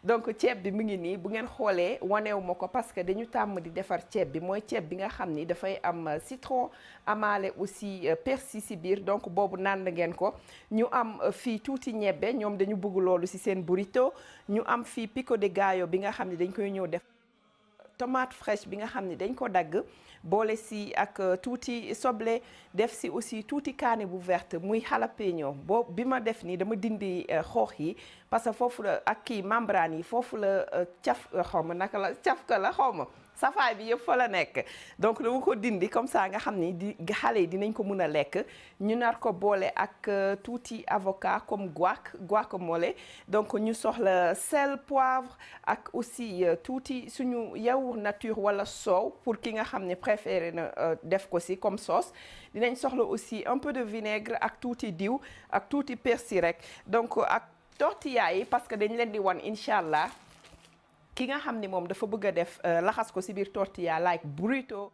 donc ceeb bi mu ngi nii bu ngeen xoolee waneewu ma ko parce que dañu tàmm di defar ceeb bi mooy ceeb bi nga xam ni dafay am citron amaale aussi persil si biir donc boobu naan ngeen ko ñu am fii tuuti ñebbe ñoom dañu bëgg loolu si seen burrito ñu am fii pico de gallo bi nga xam ni dañ koy ñëw def tomate fraîche bi nga xam ni dañ ko dagg boole si ak tuuti soble def si aussi tuuti kaani bu verte muy jalapeno boobu bi ma def nii dama dindi xoox yi parce que foofu la ak kii membrane yi foofu la caf xaw ma naka la caf ka la xaw ma safaay bi yëpp fa la nekk donc dama ko dindi comme ça nga xam ni xale yi dinañ ko mun a lekk ñu nar ko boole ak tuuti avocat comme guacamole donc ñu soxla sel poivre ak aussi tuuti suñu yaourt nature wala soow pour ki nga xam ne préféré na def ko si comme sauce dinañ soxla aussi un peu de vinaigre ak tuuti diw ak tuuti persil rek donc ak tortilla yi parce que dañ leen di wan incha allah ki nga xam ni moom dafa bëgg a def laxas ko ci biir tortilla like burrito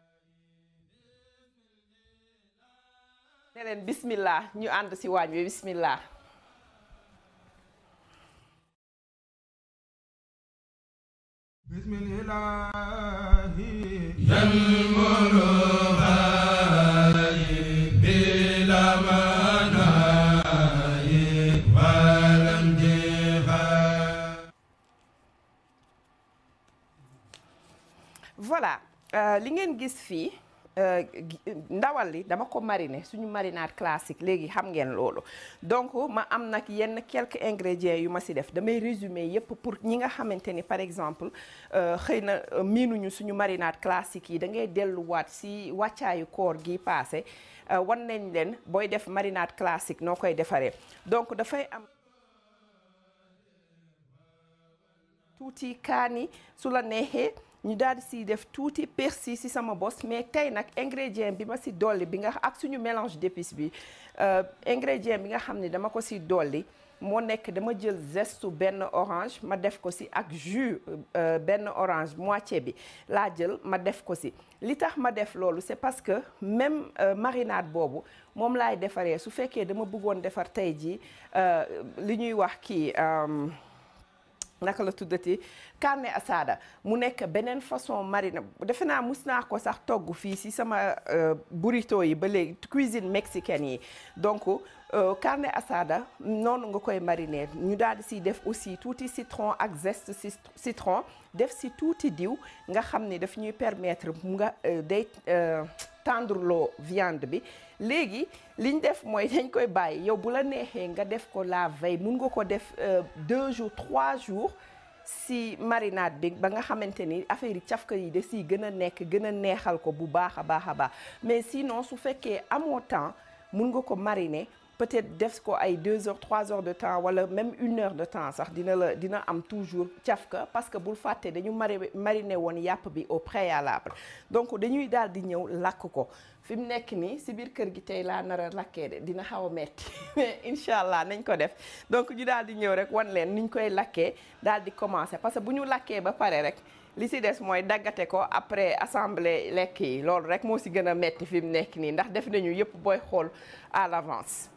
ne leen bismillah ñu ànd ci waañ bi bismillah voilà li ngeen gis fii ndawal li dama ko mariner suñu marinade classique léegi xam ngeen loolu donc ma am nag yenn quelques ingrédients yu ma ci def damay résumer yépp pour ñi nga xamante ni par exemple xëy na miinuñu suñu marinade classique yi da ngay delluwaat ci wàccaayu koor gi passé wan nañ leen booy def marinade classique noo koy defaree donc dafay am tuuti kaani su la neexee ñu daal di siy def tuuti persil ci sama bos mais tey nag ingrédient bi ma ci dolli bi nga ak suñu mélange d'épices bi ingrédient bi nga xam ne dama ko ci dolli moo nekk dama jël zeste benn orange ma def ko ci ak jus benn orange moitié bi laa jël ma def ko ci li tax ma def loolu c'est parce que même marinade boobu moom laay defaree su fekkee dama bëggoon defar tey jii li ñuy wax kii naka la tuddati carne asada mu nekk beneen façon marine defe naa mus naa ko sax togg fii ci sama burrito yi ba léegi cuisine mexicaine yi donc carne asada noonu nga koy mariner ñu daal di ciy def aussi tuuti citron ak zeste citron def ci tuuti diw nga xam ni daf ñuy permettre nga day tendre loo viande bi léegi liñ def mooy dañ koy bàyyi yow bu la neexee nga def ko la veille mun nga ko def 2 jours 3 jours si marinade bi ba nga xamante ni affaire yi cafka yi da siy gën a nekk gën a neexal ko bu baax a baax a baax mais sinon su fekkee amoo temps mun nga ko mariner peut-être def ko ay 2 heures 3 heures de temps wala même 1 heure de temps sax dina am toujours cafka parce que bul fàtte dañu mariner woon yàpp bi au préalable donc dañuy daal di ñëw lakk ko fi mu nekk nii si biir kër gi tey laa nar a lakkee de dina xaw a metti mais incha allah nañ ko def donc ñu daal di ñëw rek wan leen niñ koy lakkee daal di commencer parce que bu ñu lakkee ba pare rek li ci des mooy daggate ko après assembler lekk yi loolu rek moo ci gën a metti fi mu nekk nii ndax def nañu yëpp booy xool à l'avance.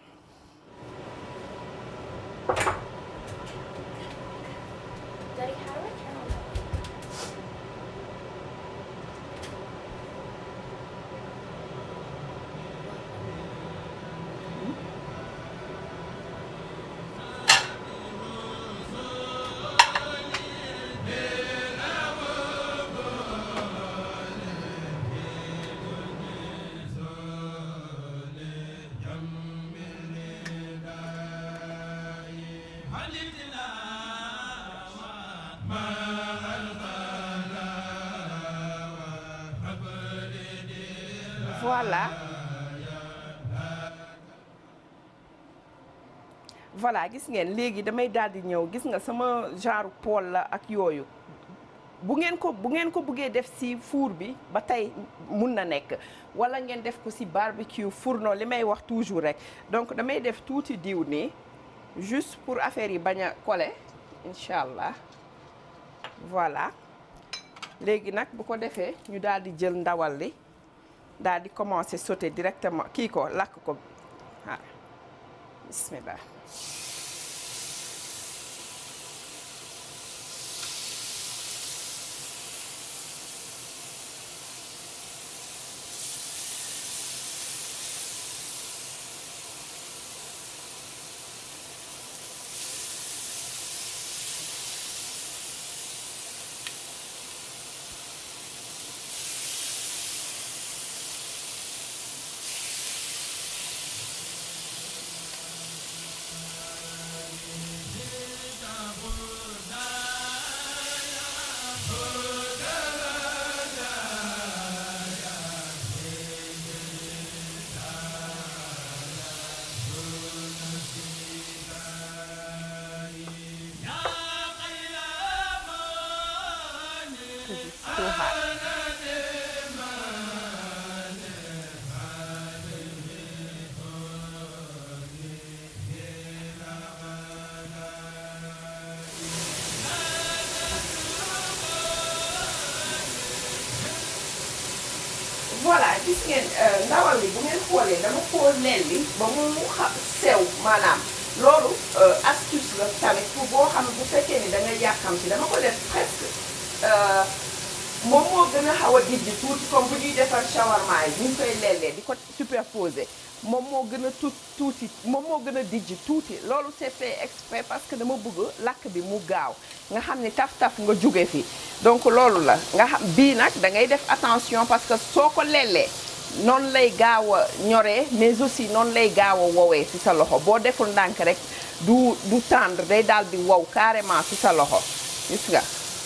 voilà gis ngeen léegi damay daal di ñëw gis nga sama genre poêle la ak yooyu bu ngeen ko bëggee def ci four bi ba tey mun na nekk wala ngeen def ko ci barbecue fourneau li may wax toujours rek donc damay def tuuti diw nii juste pour affaire yi bañ a coller incha allah voilà léegi nag bu ko defee ñu daal di jël ndawal li daal di commencer sauter directement kii ko lakk ko waaw. Bismillah. because it's too hot. Voilà gis ngeen ndawal li bu ngeen xoolee dama koo lelli ba mu sew maanaam loolu astuce la tamit pour boo xam bu fekkee ni da nga yàkkam ci dama ko def presque moom moo gën a xaw a dijji tuuti comme bu ñuy defar shawarma yi ñu koy lellee di ko superposer moom moo gën a tuuti moom moo gën a dijji tuuti loolu c'est fait exprès parce que dama bëgg lakk bi mu gaaw nga xam ni taf-taf nga jóge fi donc loolu la nga xam bii nag da ngay def attention parce que soo ko lellee noonu lay gaaw a ñoree mais aussi noonu lay gaaw a wowee ci sa loxo boo deful ndànk rek du tendre day daal di wow carrément ci sa loxo gis nga.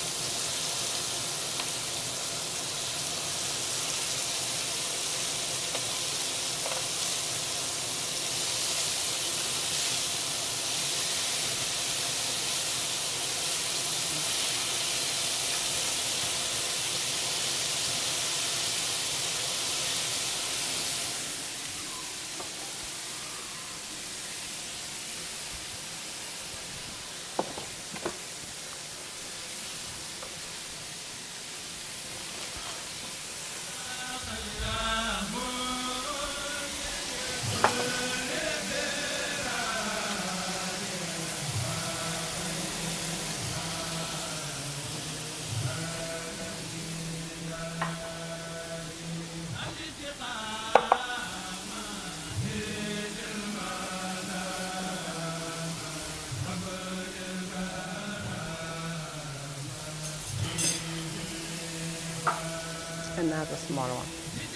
Another small one.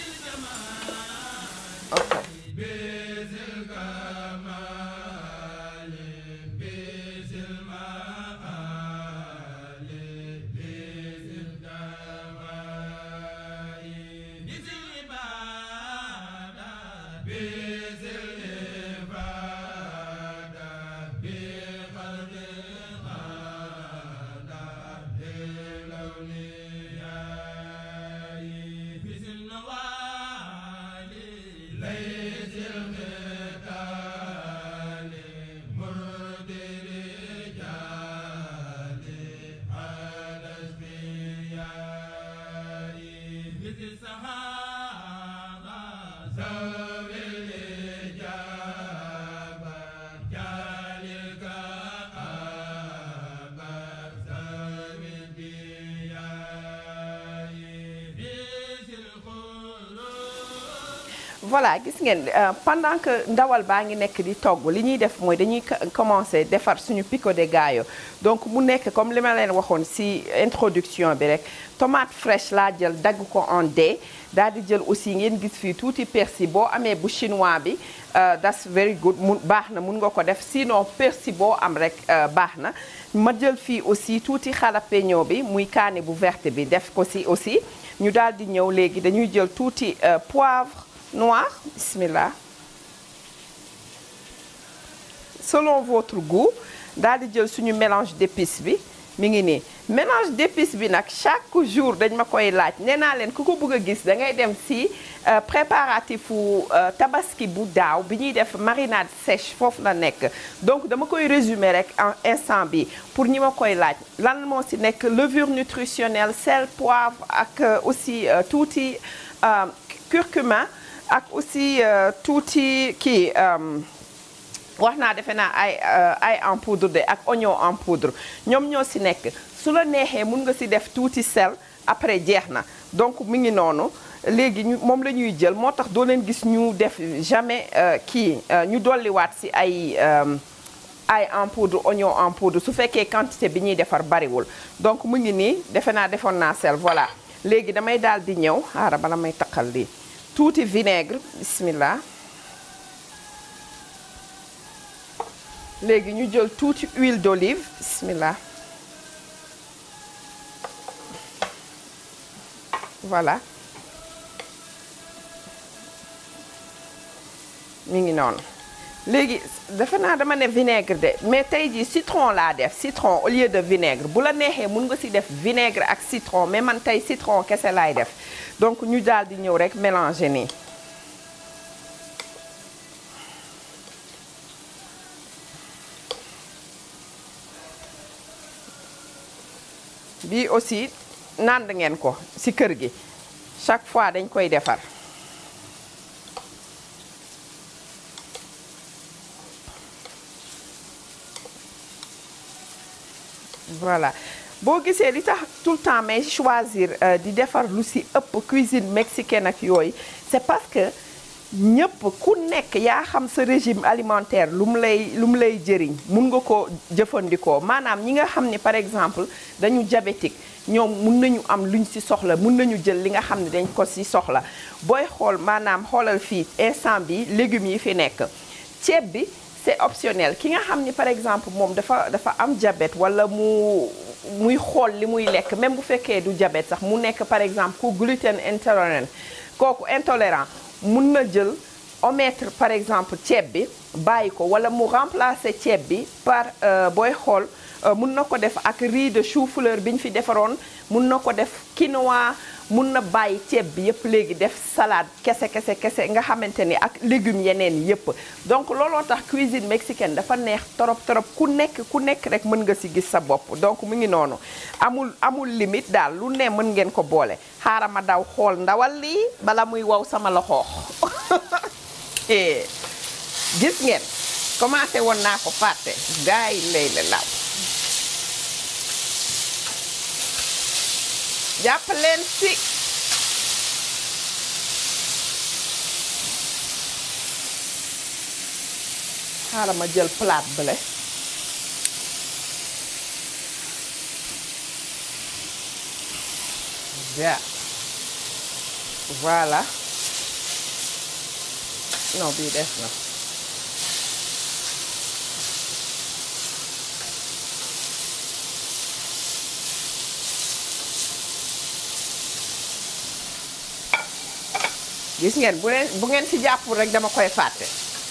Okay. Voilà gis ngeen pendant que ndawal baa ngi nekk di togg li ñuy def mooy dañuy commencer defar suñu pico de gallo donc mu nekk comme li ma leen waxoon ci introduction bi rek tomate fraîche laa jël dagg ko en dés daal di jël aussi ngeen gis fii tuuti persil boo amee bu chinois bi that's very good baax na mun nga ko def sinon persil boo am rek baax na ma jël fii aussi tuuti jalapeno bi muy kaani bu verte bi def ko ci aussi ñu daal di ñëw léegi dañuy jël tuuti poivre noir, bismillah. Selon votre goût, daal di jël suñu mélange d'épices bi mi ngi nii mélange d'épices bi nag chaque jour dañ ma koy laaj nee naa leen ku ko bëgg a gis da ngay dem ci préparatifu tabaski bu daaw bi ñuy def marinade sèche foofu la nekk donc dama koy résumer rek en instant bi pour ñi ma koy laaj lan moo ci nekk levure nutritionnelle sel poivre ak aussi tuuti curcuma ak aussi tuuti kii wax naa defe naa ay en poudre de ak oignon en poudre ñoom ñoo ci nekk su la neexee mun nga ci def tuuti sel après jeex na donc mi ngi noonu léegi moom la ñuy jël moo tax doo leen gis ñu def jamais ñu dolliwaat ci ay en poudre oignon en poudre su fekkee quantité bi ñuy defar bariwul donc mu ngi nii defe naa defoon naa sel voilà léegi damay daal di ñëw xaaral bala may taqal lii tuuti vinaigre bismillah léegi ñu jël tuuti huile d'olive bismillah voilà mi ngi noonu léegi defe naa dama ne vinaigre de mais tey jii citron laa def citron au lieu de vinaigre bu la neexee mun nga ci def vinaigre ak citron mais man tey citron kese laay def donc ñu daal di ñëw rek mélanger nii. bii aussi nànd ngeen ko ci kër gi chaque fois dañ koy defar. voilà boo gisee li tax tout le temps may choisir di defar lu ci ëpp cuisine mexicaine ak yooyu c'est parce que ñëpp ku nekk yaa xam sa régime alimentaire lu mu lay jëriñ mun nga ko jëfandikoo maanaam ñi nga xam ne par exemple dañu diabétique ñoom mun nañu am luñ ci soxla mun nañu jël li nga xam ne dañ ko ci soxla booy xool maanaam xoolal fii instant bi légumes yi fi nekk ceeb bi c'est optionnel ki nga xam ni par exemple moom dafa am diabète wala muy xool li muy lekk même bu fekkee du diabète sax mu nekk par exemple ku gluten intolérant mun na jël omettre par exemple ceeb bi bàyyi ko wala mu remplacer ceeb bi par booy xool mun na ko def ak riz de chou-fleur bi ñu fi defaroon mun na ko def quinoa mun na bàyyi ceeb bi yëpp léegi def salade kese nga xamante ni ak légumes yeneen yëpp donc looloo tax cuisine mexicaine dafa neex torop ku nekk rek mën nga ci gis sa bopp donc mu ngi noonu amul limite daal lu ne mën ngeen ko boole xaaral ma daw xool ndawal lii bala muy wow sama loxo gis ngeen commencé woon naa ko fàtte gaay lay la law jàpp leen ci xaaral ma jël plate bële ja voilà non bii des na gis ngeen bu ngeen ci jàppul rek dama koy fàtte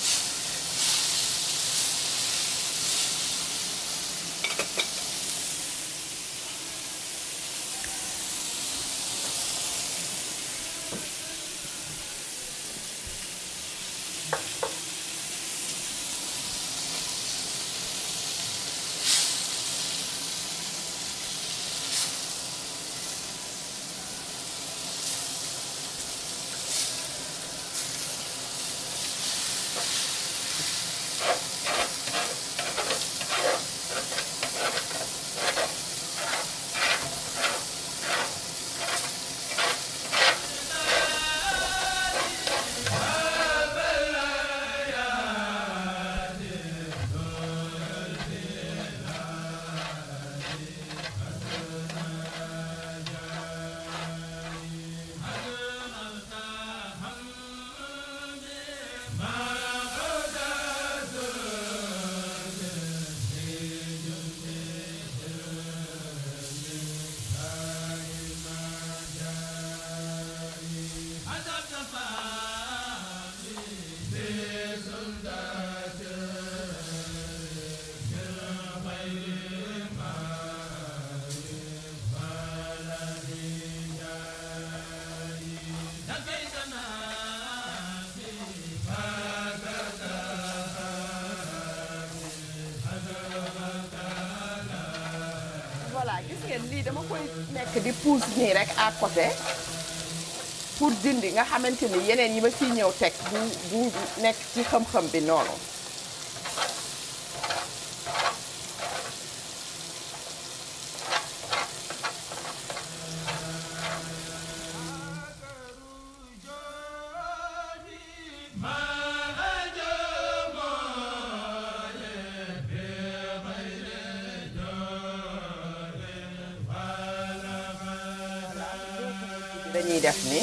lii dama koy nekk di pousse nii rek à côté pour dindi nga xamante ni yeneen yi ma ciy ñëw teg du nekk ci xam-xam bi noonu dañuy def ni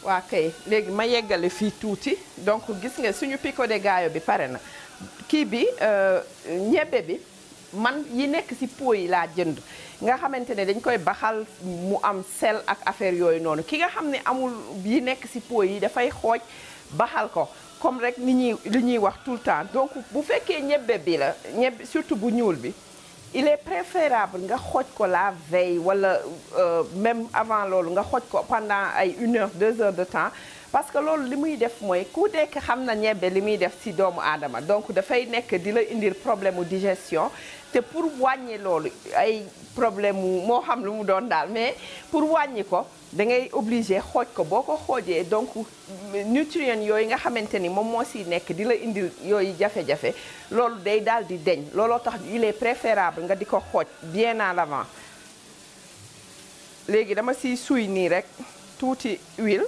waa kay léegi ma yeggale fii tuuti donc gis nga suñu pico de gallo bi pare na kii bi ñebbe bi man yi nekk ci pot yi laa jënd nga xamante ne dañ koy baxal mu am sel ak affaire yooyu noonu ki nga xam ne amul yi nekk ci pot yi dafay xooj baxal ko comme rek li ñuy wax tout le temps donc bu fekkee ñebbe bi la ñebbe surtout bu ñuul bi il est préférable nga xooj ko la veille wala même avant loolu nga xooj ko pendant ay 1 heure 2 heures de temps parce que loolu li muy def mooy ku nekk xam na ñebbe li muy def ci doomu aadama donc dafay nekk di la indil problème mu digestion te pour wàññi loolu ay problème mu moo xam lu mu doon daal mais pour wàññi ko da ngay obligé xooj ko boo ko xoojee donc nutriments yooyu nga xamante ni moom moo ci nekk di la indil yooyu jafe-jafe loolu day daal di deñ looloo tax il est préférable nga di ko xooj bien en avant léegi dama ciy suy nii rek tuuti huile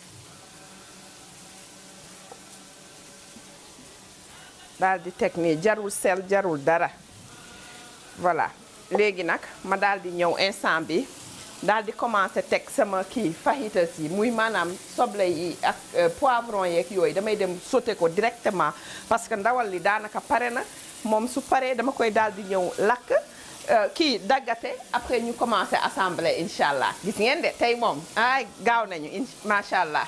daal di teg nii jarul sel jarul dara voilà léegi nag ma daal di ñëw instant bi daal di commencer teg sama kii fajitas yi muy maanaam soble yi ak poivron yeeg yooyu damay dem sauté ko directement parce que ndawal li daanaka pare na moom su paree dama koy daal di ñëw lakk kii daggate après ñu commencer assembler incha allah gis ngeen de tey moom ay gaaw nañu macha allah.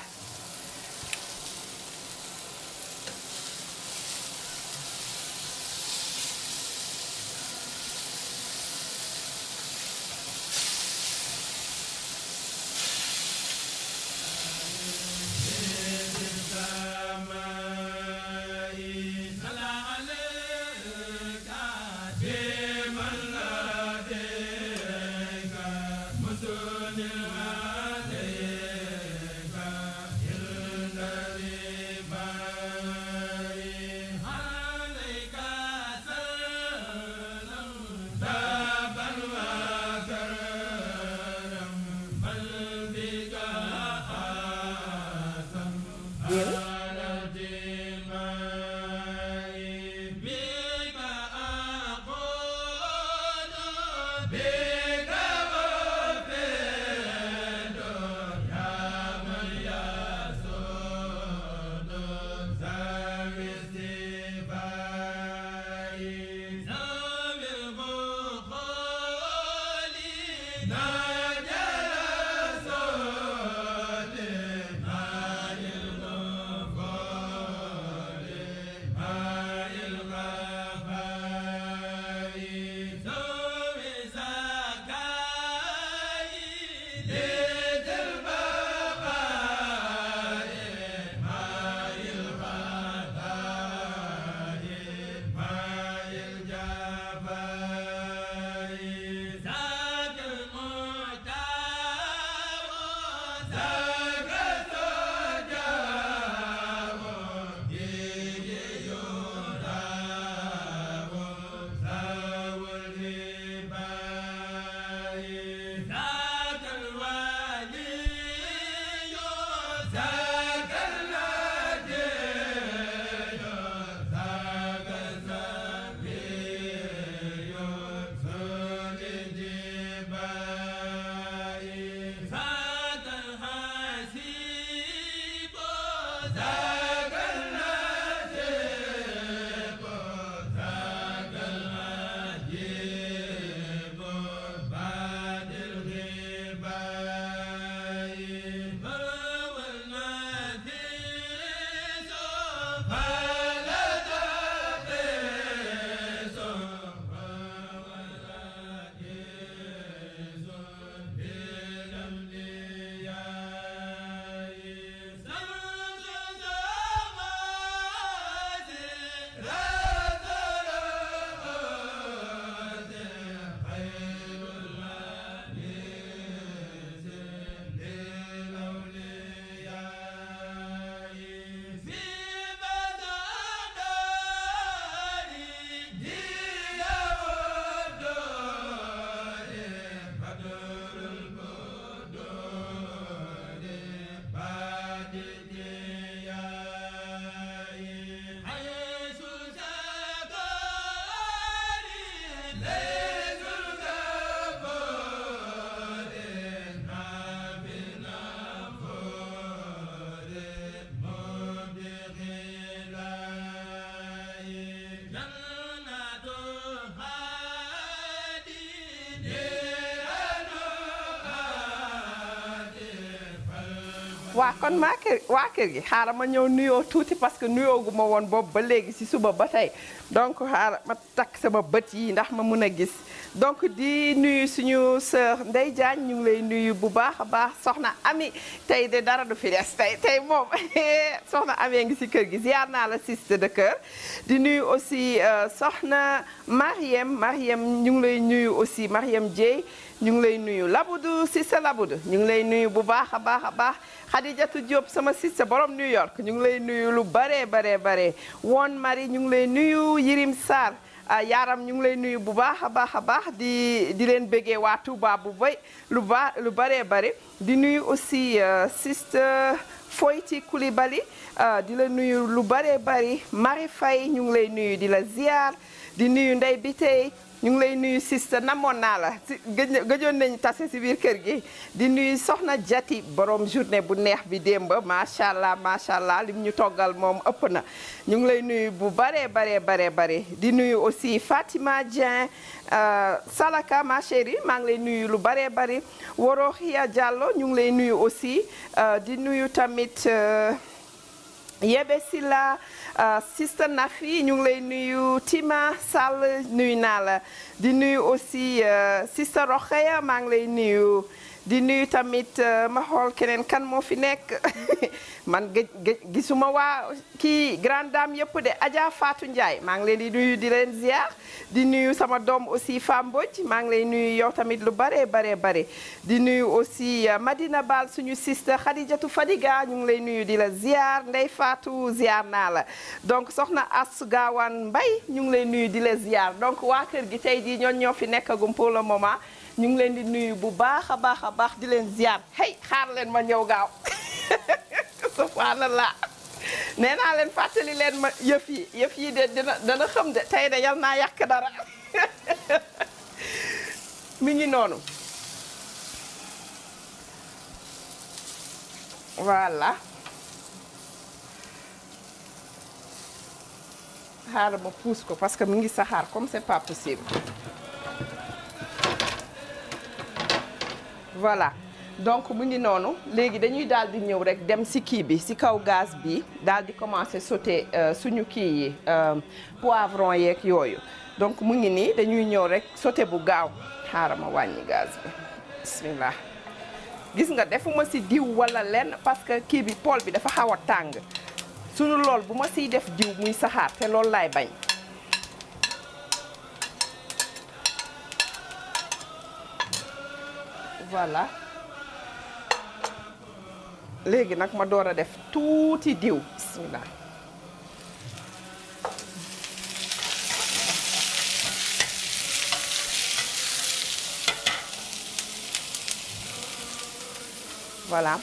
waa kon waa kër gi xaaral ma ñëw nuyoo tuuti parce que nuyoo gu ma woon boobu ba léegi ci suba ba tey donc xaaral ma takk sama bët yi ndax ma mun a gis donc di nuyu suñu sœur Ndeye Diagne ñu ngi lay nuyu bu baax a baax soxna Ami tey de dara du fi des tey moom soxna Ami ngi ci kër gi ziar naa la sister de cœur di nuyu aussi soxna Mariem ñu ngi lay nuyu aussi Mariem Dieye ñu ngi lay nuyu Labudu sister Labudu ñu ngi lay nuyu bu baax a baax Khadijatu Diop sama sister borom New York ñu ngi lay nuyu lu bare woon Marie ñu ngi lay nuyu Yirim Sarr Yaram ñu ngi lay nuyu bu baax a baax di leen bëggee waa Touba bu bay lu bare di nuyu aussi sister Foyti Coulibaly di la nuyu lu bare Marie Faye ñu ngi lay nuyu di la ziar di nuyu Ndey Bitey ñu ngi lay nuyu sister namoon naa la gëjoon nañu tase ci biir kër gi di nuyu soxna Jati borom journée bu neex bi démb macha allah lim ñu toggal moom ëpp na ñu ngi lay nuyu bu bare di nuyu aussi Fatima Dieng Salaka ma chérie maa ngi lay nuyu lu bare Woroxia Diallo ñu ngi lay nuyu aussi di nuyu tamit Yebe Silla sister Nafi ñu ngi lay nuyu Tima Sall nuyu naa la di nuyu aussi sister Rokhaya maa ngi lay nuyu di nuyu tamit ma xool keneen kan moo fi nekk man gisuma waa kii grande dame yëpp de Adja Fatou Ndiaye maa ngi leen di nuyu di leen ziar di nuyu sama doom aussi Fambodj maa ngi lay nuyu yow tamit lu bare di nuyu aussi Madina Bal suñu sister Khadijatu Fadiga ñu ngi lay nuyu di la ziar Ndey Fatou ziar naa la donc soxna As Gawane Mbay ñu ngi lay nuyu di la ziar donc waa kër gi tey jii ñoo fi nekkagum pour le moment ñu ngi leen di nuyu bu baax a baax di leen ziar hey xaar leen ma ñëw gaaw subhanallah nee naa leen fàttali leen ma yëf yi de dana xam de tey de yal naa yàq dara mi ngi noonu voilà xaaral ma pousse ko parce que mi ngi saxaar comme c'est pas possible voilà donc mu ngi noonu léegi dañuy daal di ñëw rek dem ci kii bi ci kaw gaz bi daal di commencer sauter suñu kii yi poivron yeeg yooyu donc mu ngi nii dañuy ñëw rek sauter bu gaaw xaaral ma wàññi gaz bi bismillah gis nga defuma ci diw walla lenn parce que kii bi poêle bi dafa xaw a tàng suñu lool bu ma ciy def diw muy saxaar te loolu laay bañ voilà léegi nag ma door a def tuuti diw bismillah voilà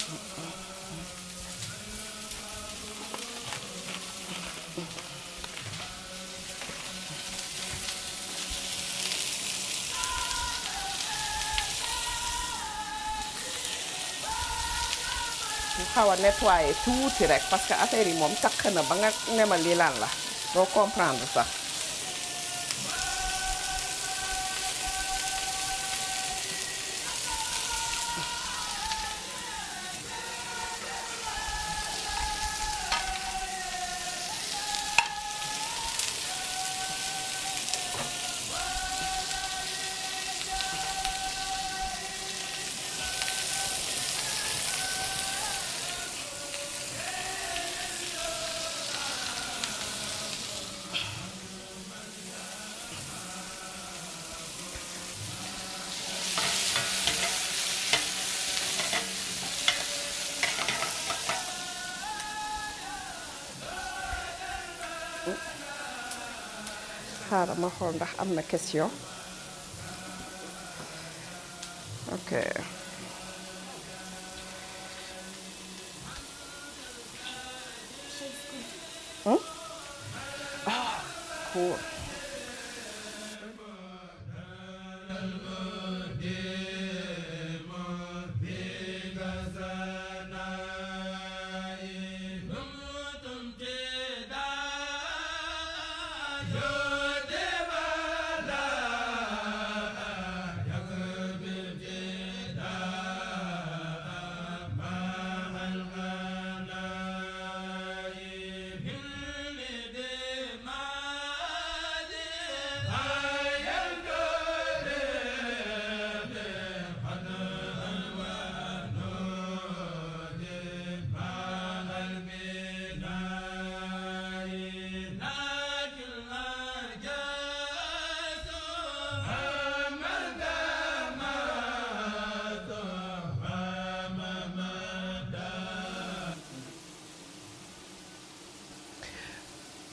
xaw a nettoyer tuuti rek parce que affaire yi moom takk na ba nga ne ma lii lan la doo comprendre sax xaaral ma xool ndax am na question ok ah cool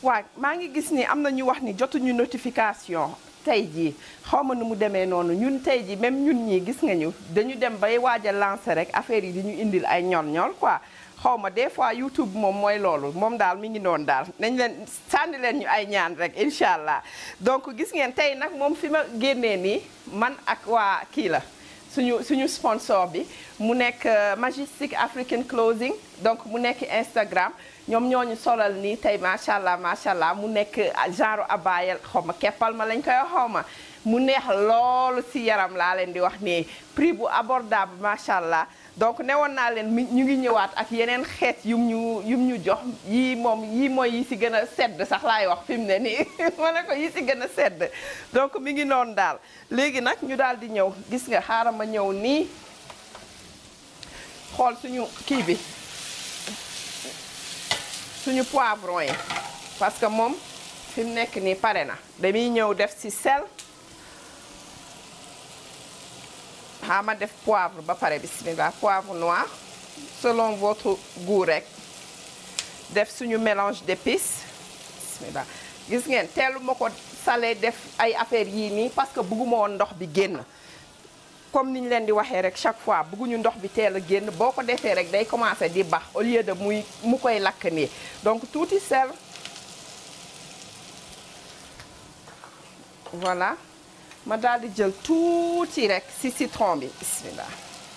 waaw maa ngi gis ni am na ñu wax ni jotuñu notification tey jii xaw ma nu mu demee noonu ñun tey jii même ñun ñii gis nga ñu dañu dem bay waaj a lancer rek affaire yi di ñu indil ay ñol-ñol quoi xaw ma des fois YouTube moom mooy loolu moom daal mi ngi noonu daal nañ leen sànni leen ñu ay ñaan rek incha allah donc gis ngeen tey nag moom fi ma génnee nii man ak waa kii la suñu sponsor bi mu nekk Majestic African Clothing donc mu nekk Instagram ñoom ñooñu solal nii tey macha allah mu nekk genre abayel xaw ma keppal ma lañ koy xaw ma mu neex loolu ci yaram laa leen di wax nii prix bu abordable macha allah donc newoon naa leen ñu ngi ñëwaat ak yeneen xeet yum ñu jox yii moom yii mooy yi ci gën a sedd sax laay wax fi mu ne nii ma ne ko yi ci gën a sedd donc mi ngi noonu daal léegi nag ñu daal di ñëw gis nga xaaral ma ñëw nii xool suñu kii bi suñu poivron yi parce que moom fi mu nekk nii pare na dañuy ñëw def ci sel ma def poivre ba pare bismillah poivre noir selon votre goût rek def suñu mélange d'épices bismillah gis ngeen teelu ma ko salé def ay affaire yii nii parce que bëgguma woon ndox bi génn comme niñ leen di waxee rek chaque fois bëgguñu ndox bi teel a génn boo ko defee rek day commencer di bax au lieu de mu koy lakk nii donc tuuti sel voilà ma daal di jël tuuti rek ci citron bi bismillah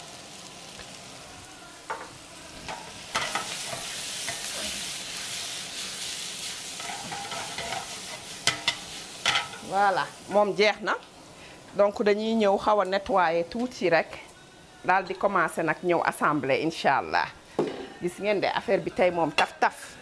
voilà moom jeex na donc dañuy ñëw xaw a nettoyer tuuti rek daal di commencer nag ñëw assembler incha allah gis ngeen de affaire bi tey moom taf-taf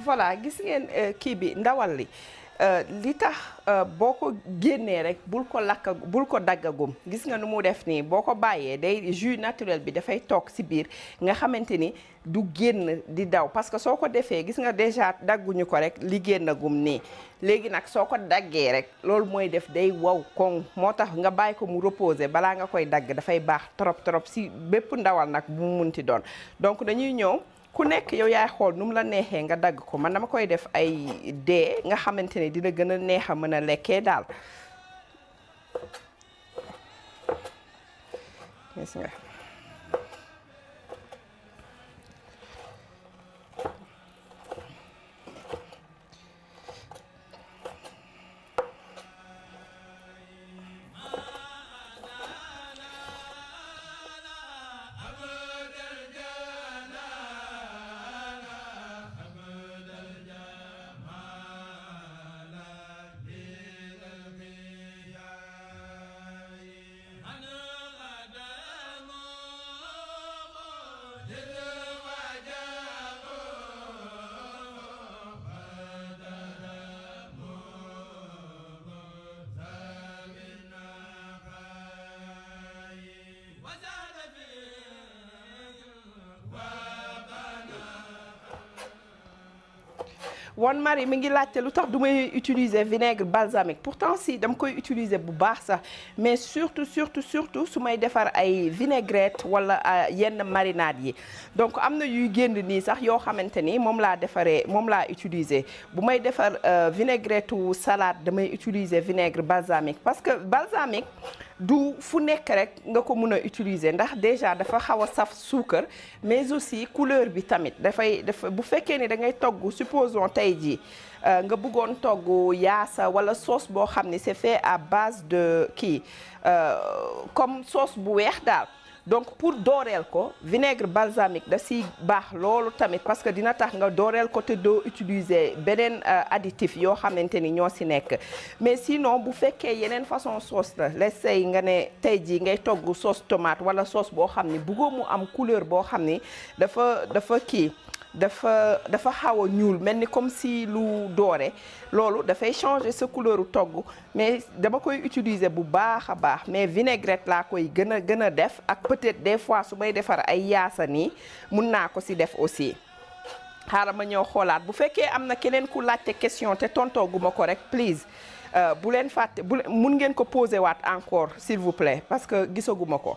voilà gis ngeen kii bi ndawal li tax boo ko génnee rek bul ko daggagum gis nga nu mu def nii boo ko bàyyee day jus naturel bi dafay toog ci biir nga xamante ni du génn di daw parce que soo ko defee gis nga déjà dagguñu ko rek li génnagum nii léegi nag soo ko daggee rek loolu mooy def day wow koŋ moo tax nga bàyyi ko mu reposer balaa nga koy dagg dafay baax trop ci bépp ndawal nag bu mu munti doon donc dañuy ñëw ku nekk yow yaay xool nu mu la neexee nga dagg ko man dama koy def ay dee nga xamante ne dina gën a neex a mën a lekkee daal gis nga Wan Marie mi ngi laajte lu tax du may utiliser vinaigre balsamique pourtant si dama koy utiliser bu baax sax mais surtout su may defar ay vinaigrette wala yenn marinade yi donc am na yuy génn nii sax yoo xamante ni moom laa utiliser bu may defar vinaigrette ou salade damay utiliser vinaigre balsamique parce que balsamique du fu nekk rek nga ko mën a utiliser ndax déjà dafa xaw a saf suukar mais aussi couleur bi tamit dafa bu fekkee ni da ngay togg supposons tey jii nga bëggoon togg yaasa wala sauce boo xam ne c'est fait à base de comme sauce bu weex daal donc pour dooreel ko vinaigre balsamique da si baax loolu tamit parce que dina tax nga dooreel ko te doo utiliser beneen additif yoo xamante ni ñoo si nekk mais sinon bu fekkee yeneen façon sauce la let's say nga ne tey jii ngay togg sauce tomate wala sauce boo xam ni bëggoo mu am couleur boo xam ni dafa xaw a ñuul mel ni comme si lu doore loolu dafay changer sa couleuru togg mais dama koy utiliser bu baax a baax mais vinaigrette laa koy gën a def ak peut-être des fois su may defar ay yaasa nii mun naa ko si def aussi xaaral ma ñëw xoolaat bu fekkee am na keneen ku laajte question te tontooguma ko rek please bu leen fàtte mun ngeen ko poser waat encore s'il vous plaît parce que gisaguma ko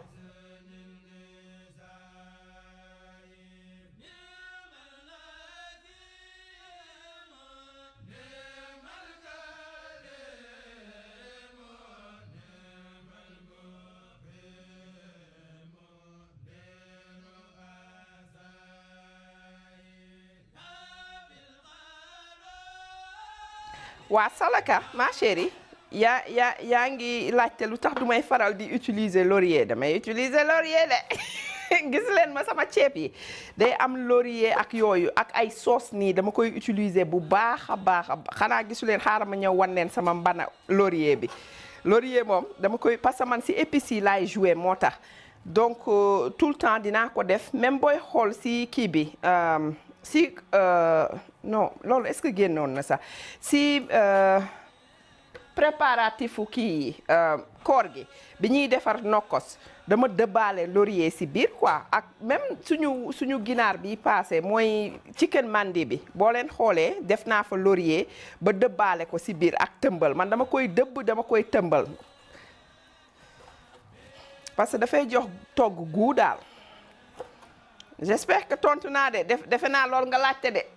waa Salaka ma chérie yaa ngi laajte lu tax du may faral di utiliser laurier damay utiliser laurier de gis leen ma sama ceeb yi day am laurier ak yooyu ak ay sauce nii dama koy utiliser bu baax a baax xanaa gisu leen xaaral ma ñëw wan leen sama mbana laurier bi laurier moom dama koy parce que man si épices yi laay jouer moo tax donc tout le temps dinaa ko def même booy xool si kii bi non loolu est-ce que génnoon na sax si préparatifu kii koor gi bi ñuy defar nokkos dama dëbbaale laurier si biir quoi ak même suñu ginaar bi passé mooy chicken mandi bi boo leen xoolee def naa fa laurier ba dëbbaale ko si biir ak tëmbal man dama koy tëmbal parce que dafay jox togg gu daal j'espère que tontu naa de defe naa loolu nga laajte de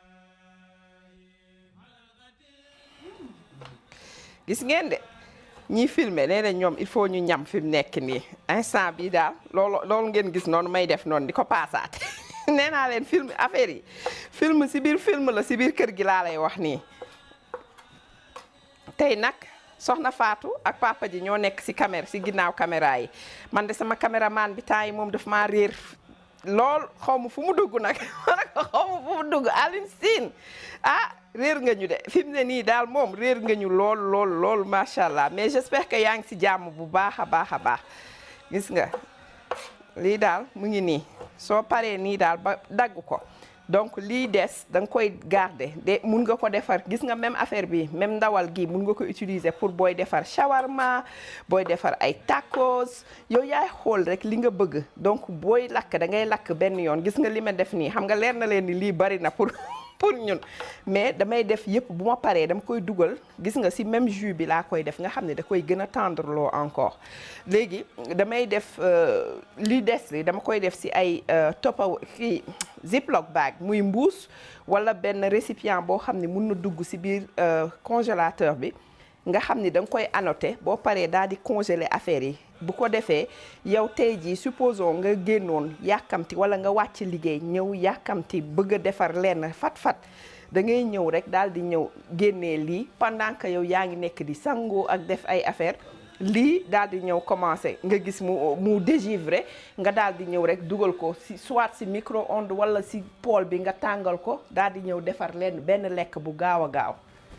gis ngeen de ñiy filmer nee nañ ñoom il faut ñu ñam fi mu nekk nii instant bi daal loolu ngeen gis noonu may def noonu di ko paasaate nee naa leen film affaire yi film si biir film la si biir kër gi laa lay wax nii. tey nag soxna Fatou ak papa ji ñoo nekk si ginnaaw caméra yi man de sama caméraman bi temps yi moom daf maa réer lool xaw ma fu mu dugg nag xaw ma fu mu dugg Alioune Sine réer nga ñu de fi mu ne nii daal moom réer nga ñu lool macha allah mais j'espère que yaa ngi si jàmm bu baax a baax gis nga lii daal mu ngi nii soo paree nii daal ba dagg ko donc lii des da nga koy garder de mun nga ko defar gis nga même affaire bi même ndawal gi mun nga ko utiliser pour booy defar shawarma booy defar ay tacos yow yaay xool rek li nga bëgg donc booy lakk da ngay lakk benn yoon gis nga li ma def nii xam nga leer na leen ni lii bari na pour ñun mais damay def yëpp bu ma paree dama koy dugal gis nga ci même jus bi laa koy def nga xam ne da koy gën a tendre loo encore léegi damay def li des li dama koy def ci ay kii ziploc bag muy mbuus walla benn récipient boo xam ne mun na dugg ci biir congélateur bi nga xam ni da nga koy annoter boo paree daal di congeler affaire yi bu ko defee yow tey jii supposons nga génnoon yàkkamti walla nga wàcc liggéey ñëw yàkkamti bëgg a defar lenn fat da ngay ñëw rek daal di ñëw génnee lii pendant que yow yaa ngi nekk di sangoo ak def ay affaire lii daal di ñëw commencer nga gis mu dégivrer nga daal di ñëw rek dugal ko ci soit ci micro-ondes walla ci poêle bi nga tàngal ko daal di ñëw defar leen benn lekk bu gaaw a gaaw.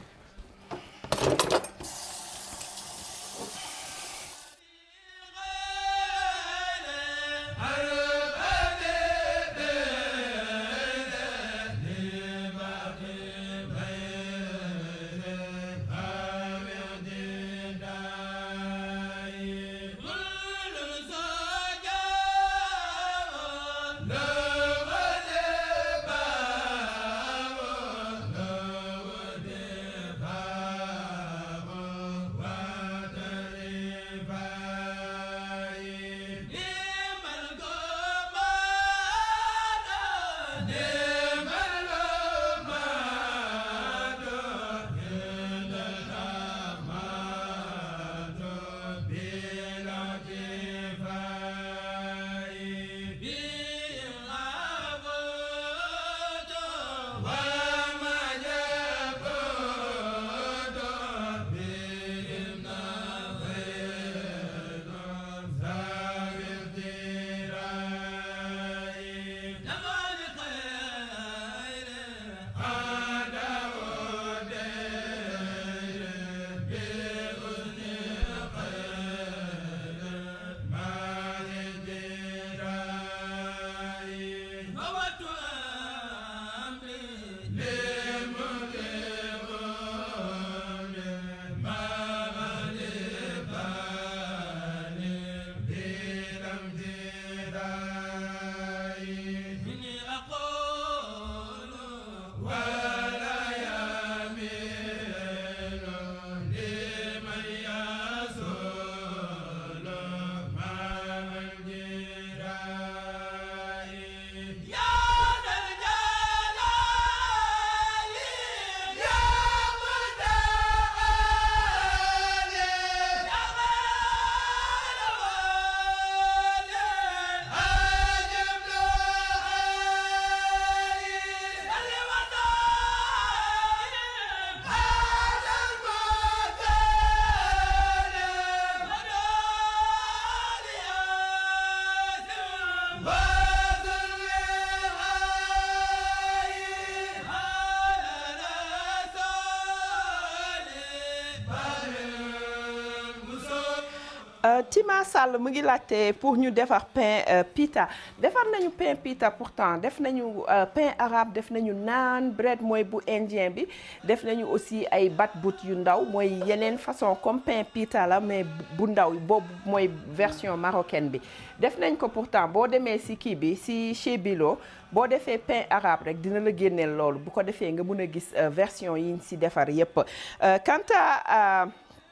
Tima Sall mu ngi laajte pour ñu defar pain pita defar nañu pain pita pourtant def nañu pain arabe def nañu naan bread mooy bu indien bi def nañu aussi ay bat-bout yu ndaw mooy yeneen façon comme pain pita la mais bu ndaw boobu mooy version marocaine bi def nañ ko pourtant boo demee ci kii bi ci chez Bilo boo defee pain arabe rek dina la génneel loolu bu ko defee nga mun a gis version yi ñu ci defar yépp quant à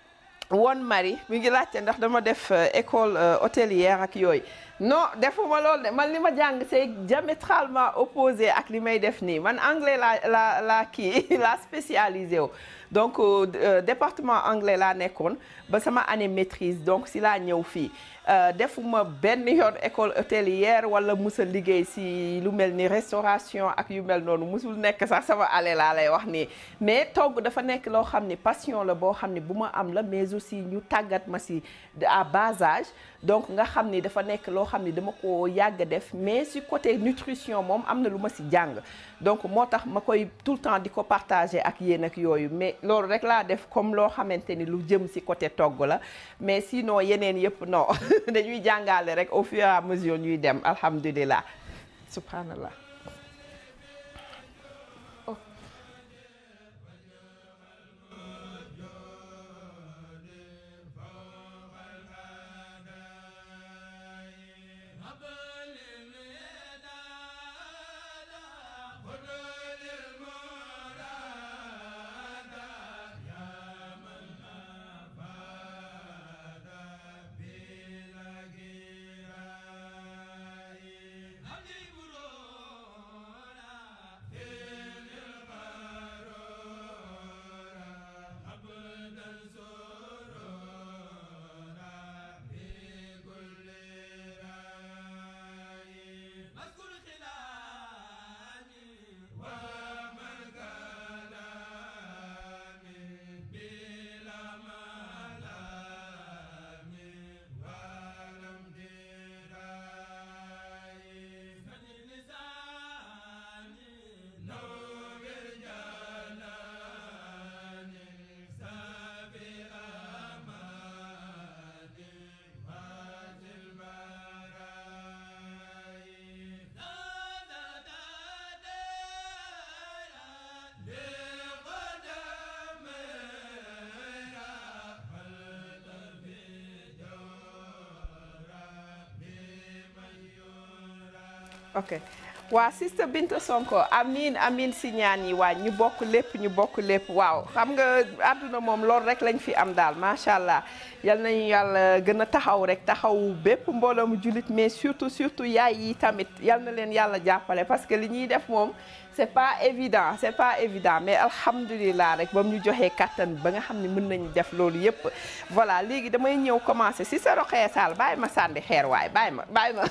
Won Marie mi ngi laajte ndax dama def école hôtelière ak yooyu non defuma loolu de man li ma jàng c'est diamétralement opposé ak li may def nii man anglais la kii la spécialisé wu donc département anglais laa nekkoon ba sama année maîtrise donc si laa ñëw fii defuma benn yoon école hôtelière wala musa liggéey si lu mel ni restauration ak yu mel noonu musul nekk sax sama allé laa lay wax nii mais togg dafa nekk loo xam ni passion la boo xam ni bu ma am la mais aussi ñu tàggat ma si à bas âge donc nga xam ni dafa nekk loo xam ni dama ko yàgg def mais si côté nutrition moom am na lu ma si jàng donc moo tax ma koy tout le temps di ko partager ak yéen ak yooyu mais loolu rek laa def comme loo xamante ni lu jëm si côté togg la mais sinon yeneen yëpp non dañuy jàngale rek au fur et à mesure ñuy dem alhamdulilah subhanallah. ok waa Sister Binta Sonko amiin amiin si ñaan yi waa ñu bokk lépp waaw xam nga àdduna moom loolu rek lañ fi am daal macha allah yal nañu yàlla gën a taxaw rek taxaw bépp mbooloo mu jullit mais surtout yaay yi tamit yal na leen yàlla jàppale parce que li ñuy def moom c'est pas évident mais alhamdulilah rek ba mu ñu joxee kattan ba nga xam ne mën nañu def loolu yépp voilà léegi damay ñëw commencer si sa Rokhaya Sall bàyyi ma sànni xeer waay bàyyi ma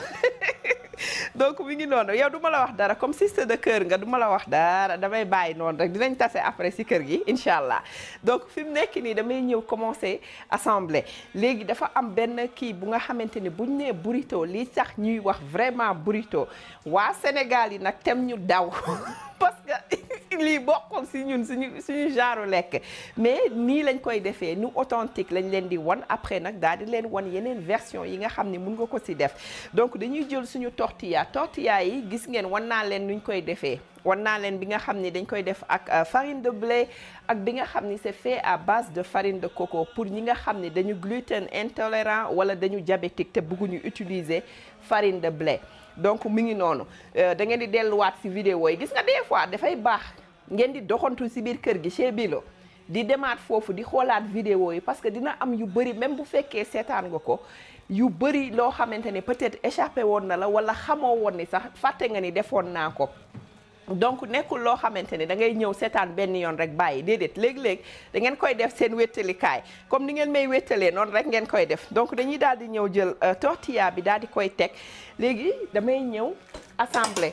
donc mi ngi noonu yow du ma la wax dara comme sister de kër nga du ma la wax dara damay bàyyi noonu rek dinañ tase après si kër gi incha allah donc fi mu nekk nii damay ñëw commencer assembler léegi dafa am benn kii bu nga xamante ni buñ nee burrito lii sax ñuy wax vraiment burrito waa Sénégal yi nag tem ñu daw parce que lii bokkul si ñun suñu genre lekk mais nii lañ koy defee nu authentique lañ leen di wan après nag daal di leen wan yeneen version yi nga xam ne mun nga ko si def donc dañuy jël suñu tortilla yi gis ngeen wan naa leen nuñ koy defee wan naa leen bi nga xam ne dañ koy def ak farine de blé ak bi nga xam ni c'est fait à base de farine de coco pour ñi nga xam ne dañu gluten intolérant wala dañu diabétique te bëgguñu utiliser farine de blé donc mi ngi noonu da ngeen di delluwaat ci vidéo yi gis nga des fois dafay baax ngeen di doxantu ci biir kër gi chez Bilo di demaat foofu di xoolaat vidéo yi parce que dina am yu bëri même bu fekkee seetaan nga ko yu bëri loo xamante ne peut-être échappé woon na la wala xamoo woon ni sax fàtte nga ni defoon naa ko donc nekkul loo xamante ne da ngay ñëw seetaan benn yoon rek bàyyi déedéet léeg-léeg da ngeen koy def seen wéttalikaay comme ni ngeen may wéttalee noonu rek ngeen koy def donc dañuy daal di ñëw jël tortilla bi daal di koy teg léegi damay ñëw assembler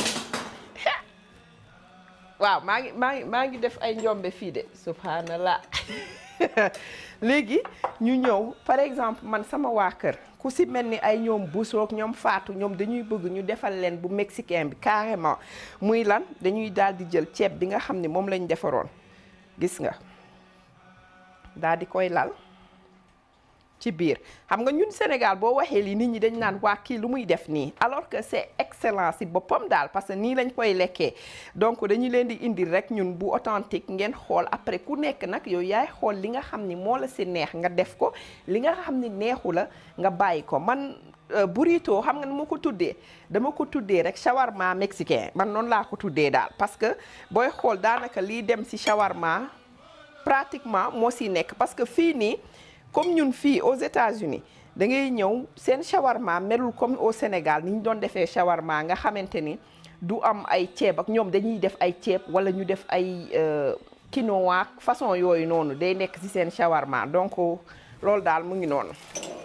waaw maa ngi def ay njombe fii de subhanallah léegi ñu ñëw par exemple man sama waa kër ku si mel ni ay ñoom busoog ñoom faatu ñoom dañuy bëgg ñu defal leen bu mexicain bi carrément muy lan dañuy daal di jël ceeb bi nga xam ne moom lañ defaroon gis nga daal di koy lal ci biir xam nga ñun Sénégal boo waxee lii nit ñi dañ naan waa kii lu muy def nii alors que c'est excellent si boppam daal parce que nii lañ koy lekkee donc dañu leen di indil rek ñun bu authentique ngeen xool après ku nekk nag yow yaay xool li nga xam ni moo la si neex nga def ko li nga xam ni neexu la nga bàyyi ko man burrito xam nga nu ma ko tuddee dama ko tuddee rek shawarma mexicain man noonu laa ko tuddee daal parce que booy xool daanaka liy dem si shawarma pratiquement moo si nekk parce que fii nii comme ñun fii aux États-Unis da ngay ñëw seen shawarma melul comme au Sénégal ni ñu doon defee shawarma nga xamante ni du am ay ceeb ak ñoom dañuy def ay ceeb wala ñu def ay quinoa ak façon yooyu noonu day nekk ci seen shawarma donc loolu daal mu ngi noonu.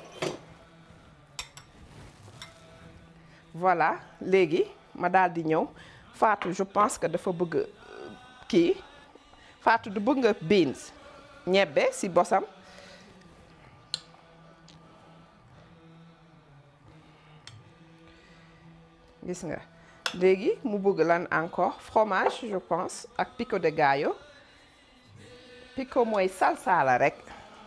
Voilà léegi ma daal di ñëw Fatou je pense que dafa bëgg kii Fatou du bëgg nga beans ñebbe ci bosam. Gis nga léegi mu bëgg lan encore fromage je pense ak pico de gallo. Pico mooy salsa la rek.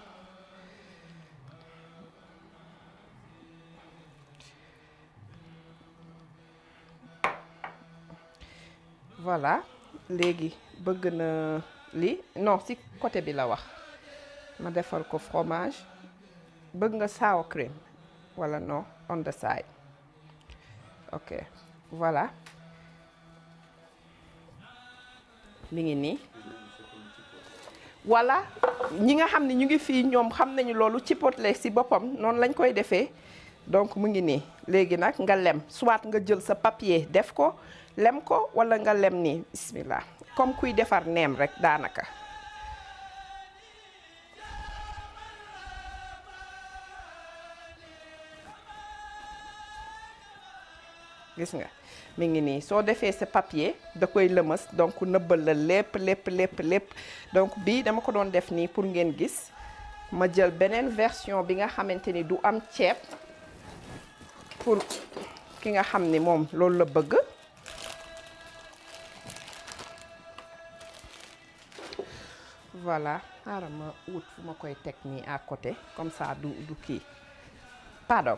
Voilà léegi bëgg na li non ci côté bi la wax ma defal ko fromage bëgg nga sour cream wala non on the side. Ok voilà mi ngi nii voilà ñi nga xam ne ñu ngi fii ñoom xam nañu loolu chipotle ci boppam noonu lañ koy defee donc mu ngi nii léegi nag nga lem soit nga jël sa papier def ko lem ko wala nga lem nii bismillah comme kuy defar neem rek daanaka. Gis nga mi ngi nii soo defee sa papier da koy lëmas donc nëbbal la lépp donc bii dama ko doon def nii pour ngeen gis ma jël beneen version bi nga xamante ni du am ceeb pour ki nga xam ni moom loolu la bëgg. Voilà xaaral ma wut fu ma koy teg nii à côté comme ça du kii pardon.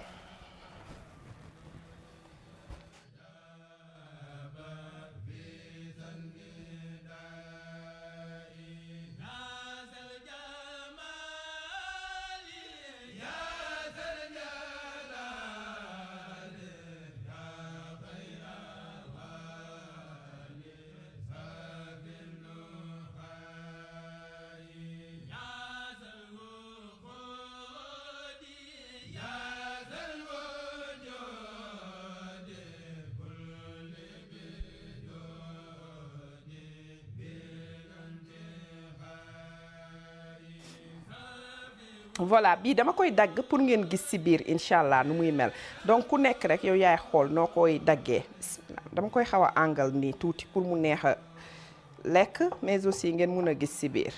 Voilà bii dama koy dagg pour ngeen gis ci biir incha allah nu muy mel donc ku nekk rek yow yaay xool noo koy daggee dama koy xaw a àngal nii tuuti pour mu neex a lekk mais aussi ngeen mun a gis ci biir.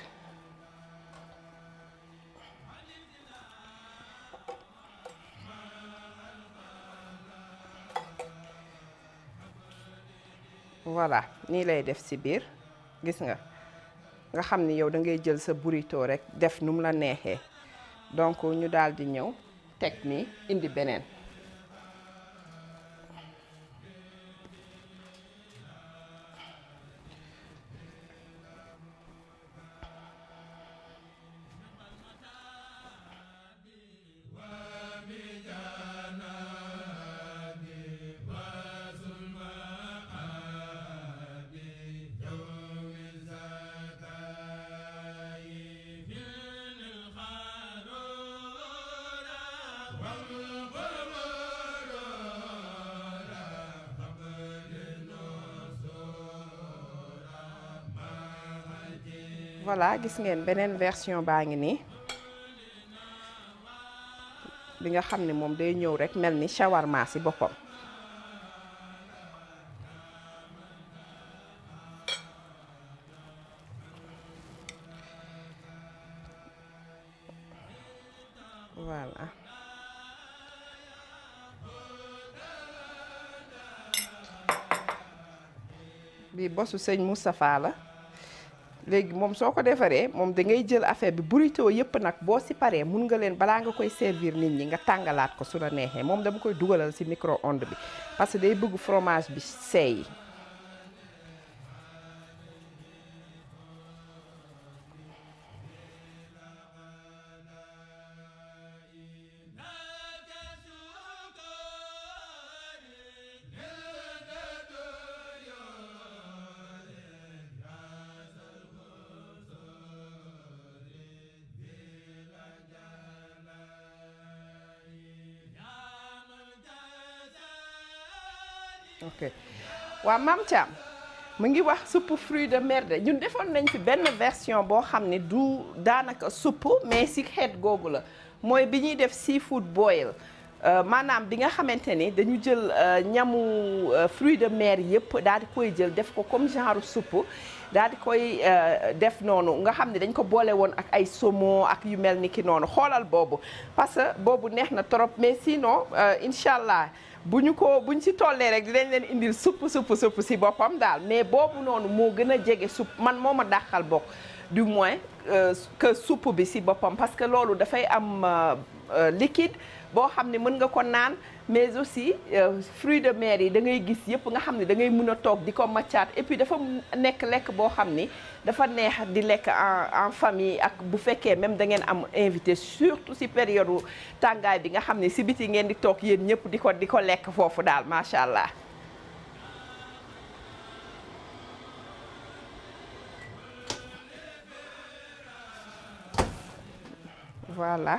Voilà nii lay def ci biir gis nga xam ni yow da ngay jël sa burrito rek def nu mu la neexee. Donc ñu daal di ñëw teg nii indi beneen. Voilà gis ngeen beneen version baa ngi nii bi nga xam ne moom day ñëw rek mel ni shawarma ci boppam. Voilà bi bosu sëñ Moustapha la. Léegi moom soo ko defaree moom da ngay jël affaire bi burrito yëpp nag boo ci paree mun nga leen balaa nga koy servir nit ñi nga tàngalaat ko su la neexee moom dama koy dugalal ci micro-ondes bi parce que day bëgg fromage bi seey. Ok waaw Mame Thiam mu ngi wax suppu fruit de mer de ñun defoon nañ fi benn version boo xam ne du daanaka supp mais si xeet googu la mooy bi ñuy def seafood boil maanaam bi nga xamante ni dañu jël ñamu fruit de mer yëpp daal di koy jël def ko comme genre supp daal di koy def noonu nga xam ne dañ ko boole woon ak ay saumon ak yu mel ni ki noonu xoolal boobu parce que boobu neex na trop mais sinon incha allah buñ si tollee rek dinañ leen indil supp si boppam daal mais boobu noonu moo gën a jege supp man moo ma dàqal bokk du moins que supp bi si boppam parce que loolu dafay am liquide boo xam ne mën nga ko naan mais aussi fruits de mer yi da ngay gis yëpp nga xam ne da ngay mën a toog di ko maccaat et puis dafa nekk lekk boo xam ni dafa neex di lekk en famille ak bu fekkee même da ngeen am invité surtout si période tàngaay bi nga xam ne si biti ngeen di toog yéen ñëpp di ko lekk foofu daal macha allah. voilà.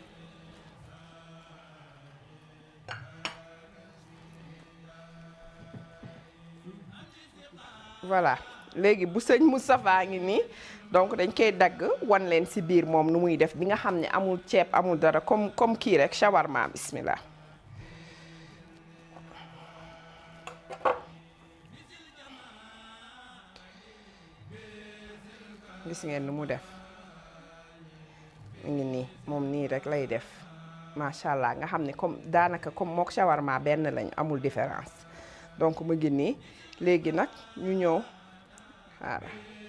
voilà léegi bu sëñ Moustapha ngi nii donc dañ koy dagg wan leen ci biir moom nu muy def bi nga xam ne amul ceeb amul dara comme kii rek shawarma bismillah. gis ngeen nu mu def mu ngi nii moom nii rek lay def macha allah nga xam ne comme daanaka comme mook shawarma benn lañ amul différence donc mu ngi nii. léegi nag ñu ñëw xaaral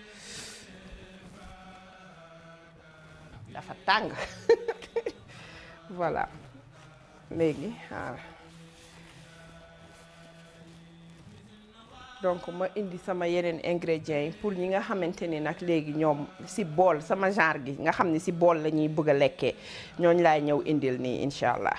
dafa tàng voilà léegi xaaral donc ma indi sama yeneen ingrédients yi pour ñi nga xamante ni nag léegi ñoom si bool sama genre gi nga xam ne si bool la ñuy bëgg a lekkee ñooñu laay ñëw indil nii incha allah.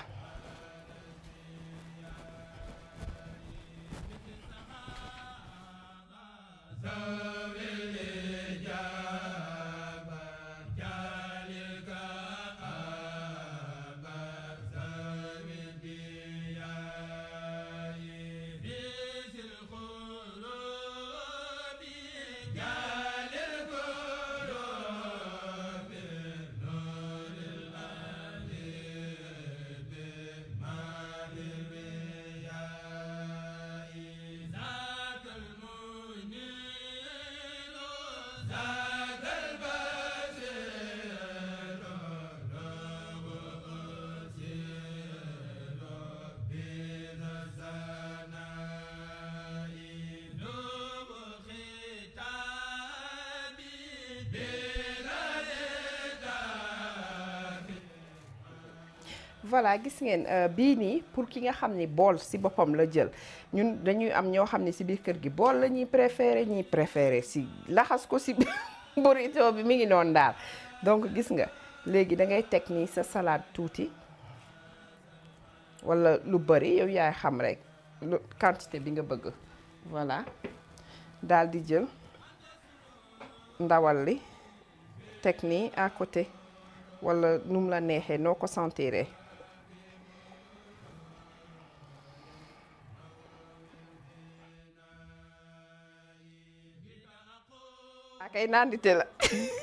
voilà gis ngeen bii nii pour ki nga xam ni bool si boppam la jël ñun dañuy am ñoo xam ne si biir kër gi bool la ñuy préféré si laxas ko si burrito bi mi ngi noonu daal donc gis nga léegi da ngay teg nii sa salade tuuti walla lu bari yow yaay xam rek lu quantité bi nga bëgg voilà daal di jël ndawal li teg nii à côté walla nu mu la neexee noo ko sentiree. akay nandite la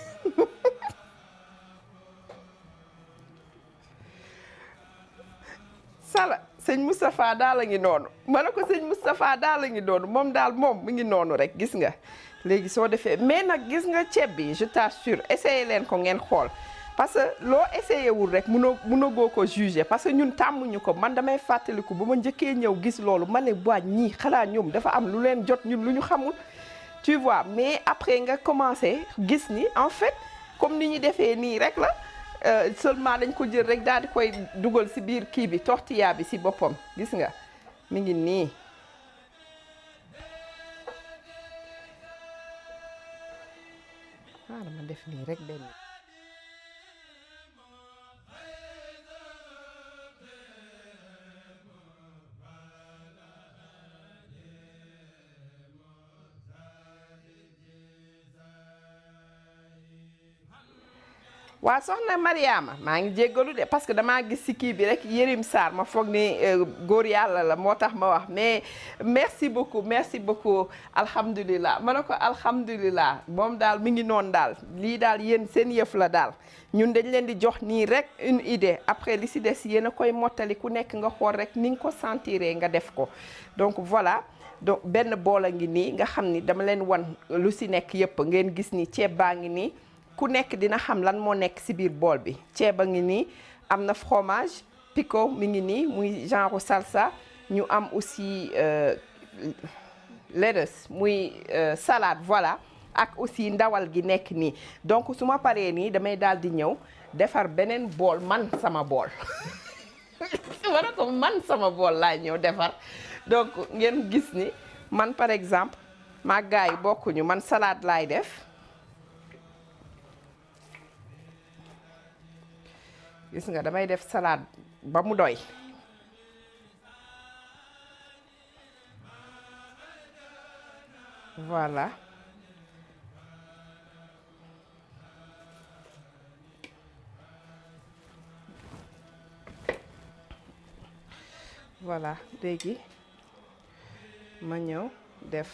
sala sëñ Moustapha daal a ngi noonu ma ne ko sëñ Moustapha daal a ngi noonu moom daal moom mu ngi noonu rek gis nga léegi soo defee mais nag gis nga ceeb bi je t'assure essayé leen ko ngeen xool parce que loo essayé wul rek mënagoo ko juger parce que ñun tàmmuñu ko man damay fàttaliku ba ma njëkkee ñëw gis loolu ma ne waa ñii xalaat ñoom dafa am lu leen jot ñun lu ñu xamul tu vois mais après nga commencé gis ni en fait comme ni ñu defee nii rek la seulement dañ ko jël rek daal di koy dugal ci biir kii bi tortilla bi ci boppam gis nga mi ngi nii ma def nii rek benn waa soxna Mariama maa ngi jéggalu de parce que damaa gis ci kii bi rek Yérim Sarr ma foog ni góor yàlla la moo tax ma wax mais merci beaucoup alhamdulilah ma ne ko alhamdulilah moom daal mi ngi noonu daal lii daal yéen seen yëf la daal ñun dañ leen di jox nii rek une idée après li ci des yéen a koy mottali ku nekk nga xool rek ni nga ko sentiree nga def ko donc voilà donc benn bool a ngi nii nga xam ni dama leen wan lu ci nekk yëpp ngeen gis ni ceeb baa ngi nii ku nekk dina xam lan moo nekk ci biir bool bi ceeb a ngi nii am na fromage pico mi ngi nii muy genre salsa ñu am aussi lettuce muy salade voilà ak aussi ndawal gi nekk nii donc su ma paree nii damay daal di ñëw defar beneen bool man sama bool wala ko man sama bool laa ñëw defar donc ngeen gis ni man par exemple maa gaa yi bokkuñu man salade laay def gis nga damay def salade ba mu doy voilà voilà léegi ma ñëw def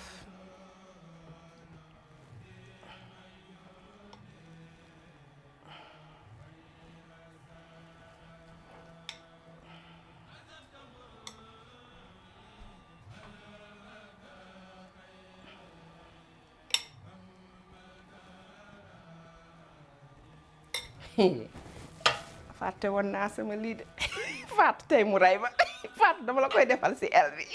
fàtte woon naa sama lii de Fatou tey mu rey ma Fatou dama la koy defal ci el bi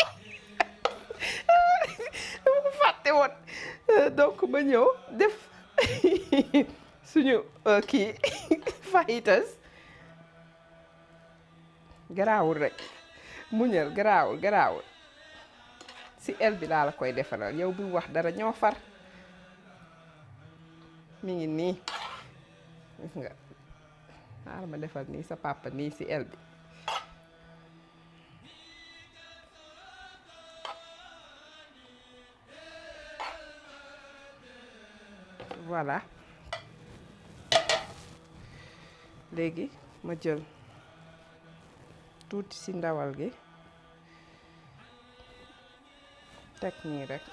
dama ko fàtte woon donc ma ñëw def suñu kii fajitas garaawul rek muñal garaawul ci el bi laa la koy defaral yow bu wax dara ñoo far mi ngi nii gis nga xaaral ma defal nii sa papa nii ci el bi voilà léegi ma jël tuuti ci ndawal gi teg nii rek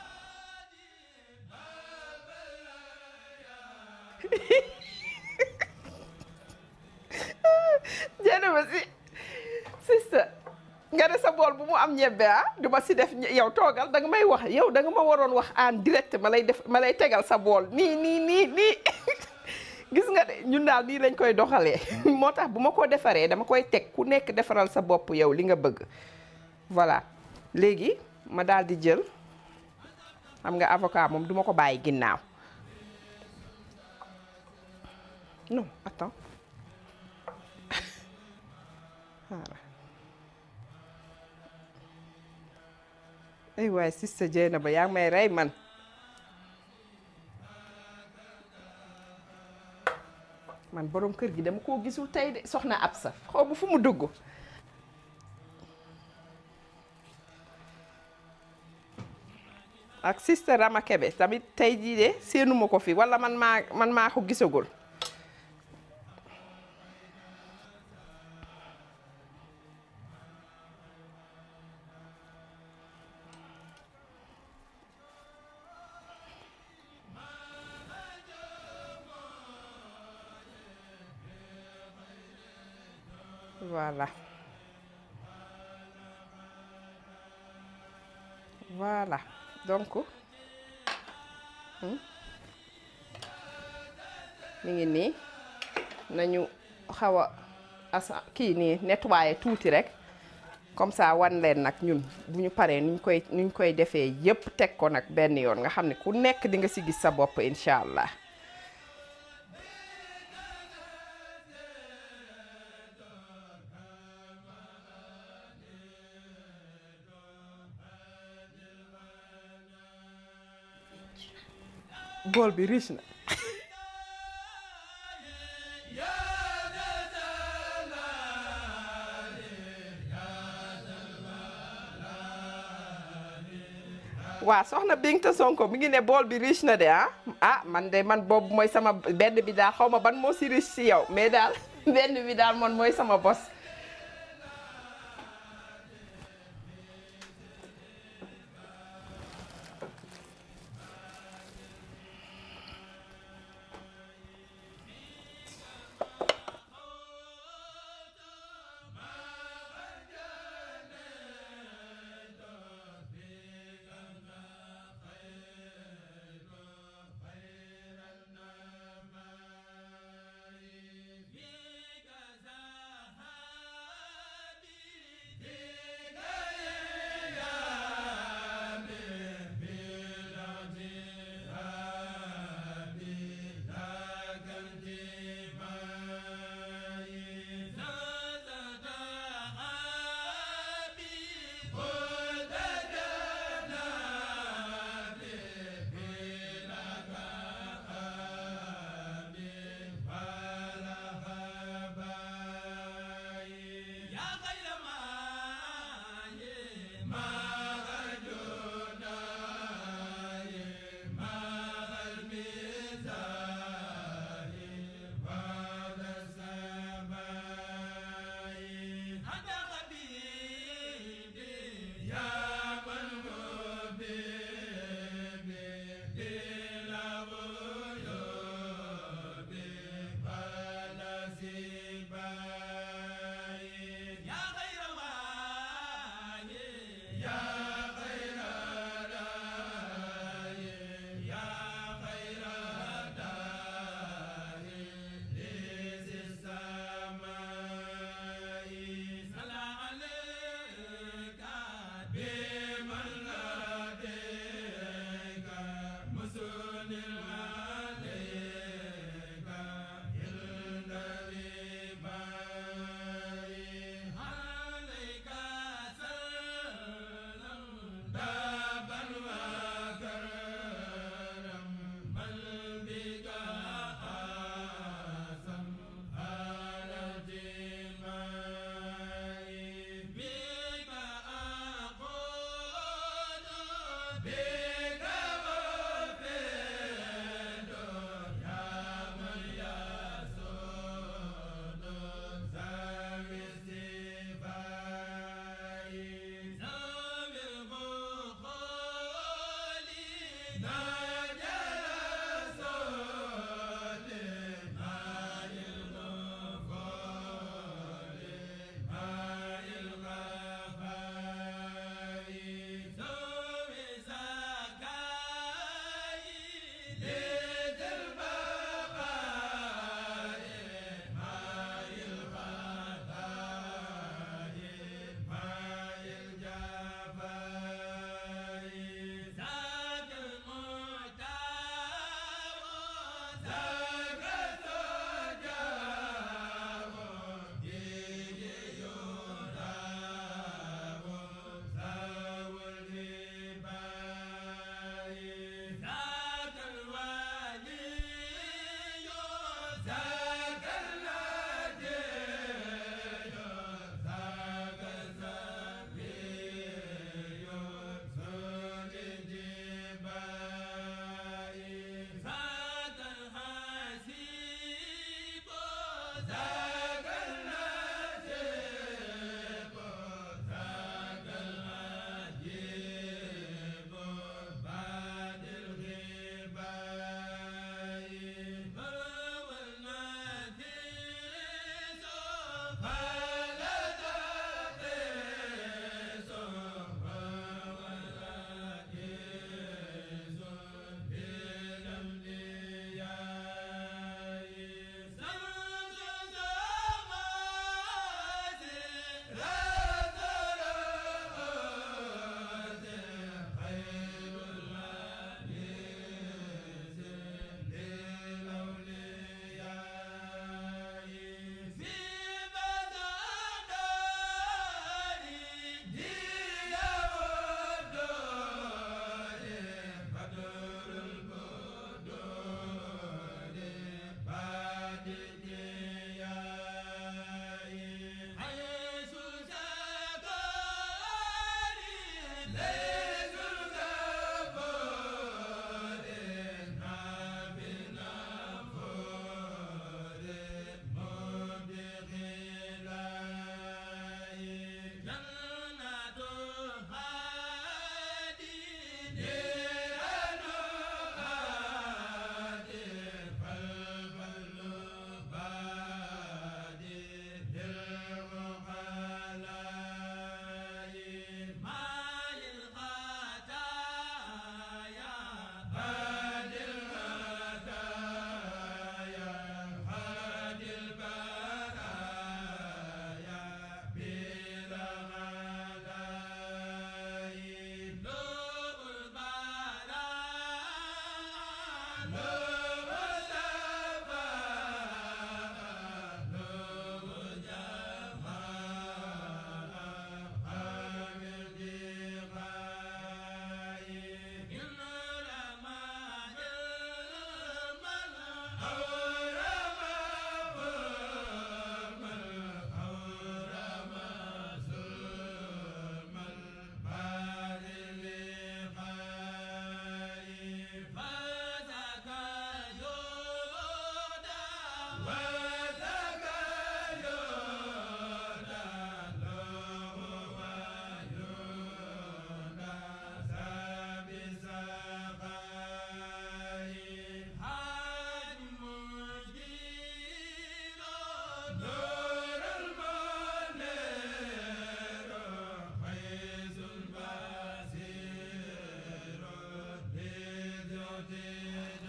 jéena si sister nga ne sa bool bu mu am ñebbe du ma si def yow toogal da nga may wax yow da nga ma waroon wax en direct ma lay tegal sa bool nii gis nga de ñun daal nii lañ koy doxalee moo tax bu ma ko defaree dama koy teg ku nekk defaral sa bopp yow li nga bëgg voilà léegi ma daal di jël xam nga avocat moom duma ko bàyyi ginnaaw non attends voilà ay waay Sister Dieynaba yaa ngi may rey man borom kër gi dama koo gisul tey de soxna Absa xaw ma fu mu dugg ak Sister Rama Kebe tamit tey jii de séenuma ko fi wala man maa ko gisagul voilà donc mi ngi nii nañu xaw a kii nii nettoyer tuuti rek comme ça wan leen nag ñun bu ñu paree nuñ koy defee yépp teg ko nag benn yoon nga xam ne ku nekk di nga ci gis sa bopp incha allah. bool bi riche na waa soxna Binta Sonko mi ngi ne bool bi riche na de man boobu mooy sama benn bi daal xaw ma ban moo si riche si yow mais daal benn bi daal man mooy sama bos.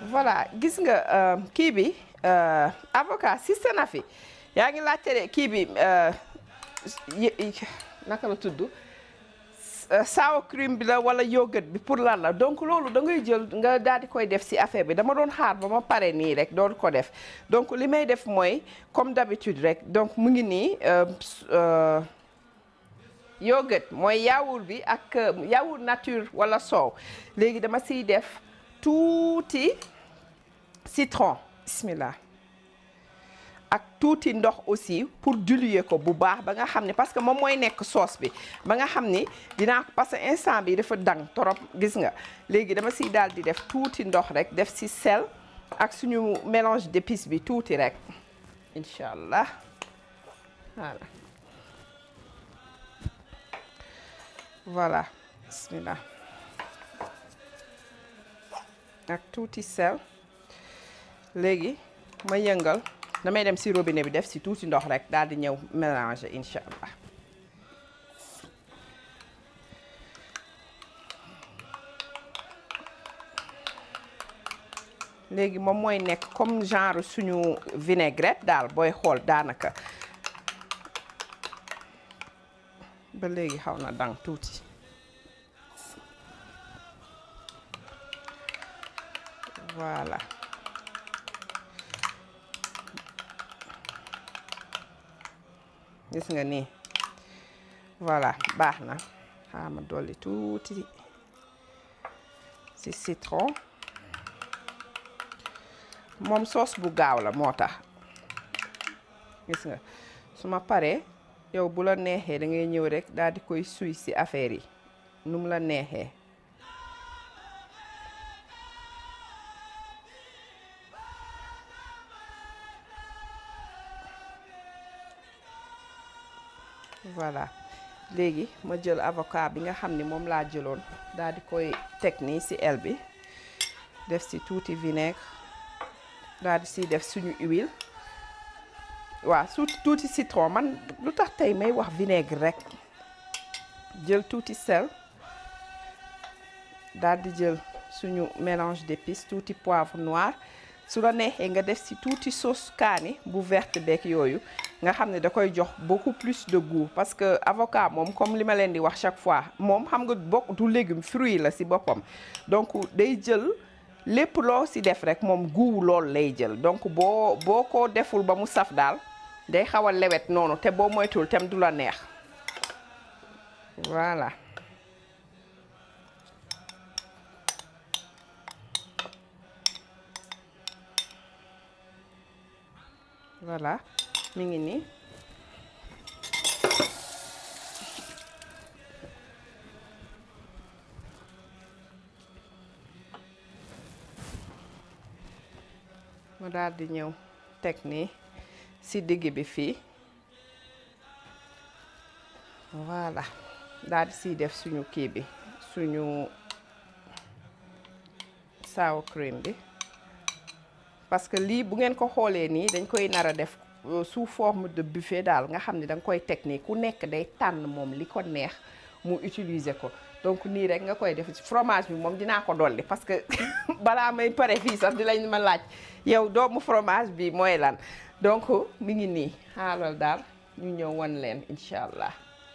voilà gis nga kii bi avocat système na fi yaa ngi laajte kii bi naka la tudd sour cream bi la wala yogurt bi pour lan la donc loolu da ngay jël nga daal di koy def ci affaire bi dama doon xaar ba ma pare nii rek doon ko def donc li may def mooy comme d'habitude rek donc mu ngi nii yogurt mooy yaourt bi ak yaourt nature wala soow léegi dama ciy def tuuti citron bismillah ak tuuti ndox aussi pour diluer ko bu baax ba nga xam ne parce que moom mooy nekk sauce bi ba nga xam ni dinaa ko parce que instant bi dafa dang trop gis nga léegi dama siy daal di def tuuti ndox rek def si sel ak suñu mélange d'épices bi tuuti rek incha allah voilà bismillah ak tuuti sel léegi ma yëngal damay dem ci robinet bi def ci tuuti ndox rek daal di ñëw mélanger incha allah léegi moom mooy nekk comme genre suñu vinaigrette daal booy xool daanaka ba léegi xaw na dang tuuti voilà gis nga nii voilà baax na xaaral ma dolli tuuti ci citron moom sauce bu gaaw la moo tax gis nga su ma paree yow bu la neexee da ngay ñëw rek daal di koy suy ci affaire yi nu mu la neexee voilà léegi ma jël avocat bi nga xam ni moom laa jëloon daal di koy teg nii ci el bi def ci tuuti vinaigre daal di ci def suñu huile waaw tuuti citron man lu tax tey may wax vinaigre rek jël tuuti sel daal di jël suñu mélange d'épices tuuti poivre noir su la neexee nga def ci tuuti sauce kaani bu verte beeg yooyu nga xam ne da koy jox beaucoup plus de goût parce que avocat moom comme li ma leen di wax chaque fois moom xam nga bokk du légume fruit la ci boppam donc day jël lépp loo ci def rek moom goût loolu lay jël donc boo ko deful ba mu saf daal day xaw a lewet noonu te boo moytul tem du la neex voilà voilà mi ngi nii ma daal di ñëw teg nii ci digg bi fii voilà daal di ciy def suñu kii bi suñu sour cream bi parce que lii bu ngeen ko xoolee nii dañ koy nar a def sous forme de buffet daal nga xam ne da nga koy teg nii ku nekk day tànn moom li ko neex mu utiliser ko donc nii rek nga koy def fromage bi moom dinaa ko dolli parce que balaa may pare fii sax di lañ ma laaj yow doomu fromage bi mooy lan donc mi ngi nii xaaral daal ñu ñëw wan leen incha allah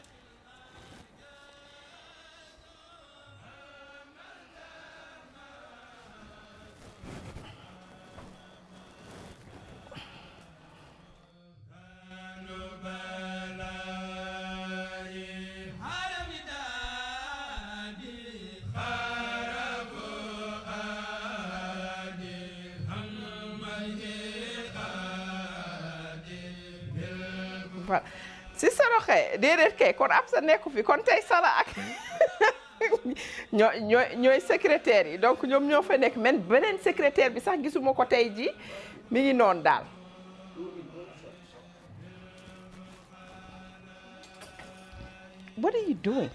voilà si saraxe déedéet kay kon ab sa nekku fi kon tey sara ak ñooy secrétaire yi donc ñoom ñoo fa nekk men beneen secrétaire bi sax gisuma ko tey ji mi ngi noonu daal what are you doing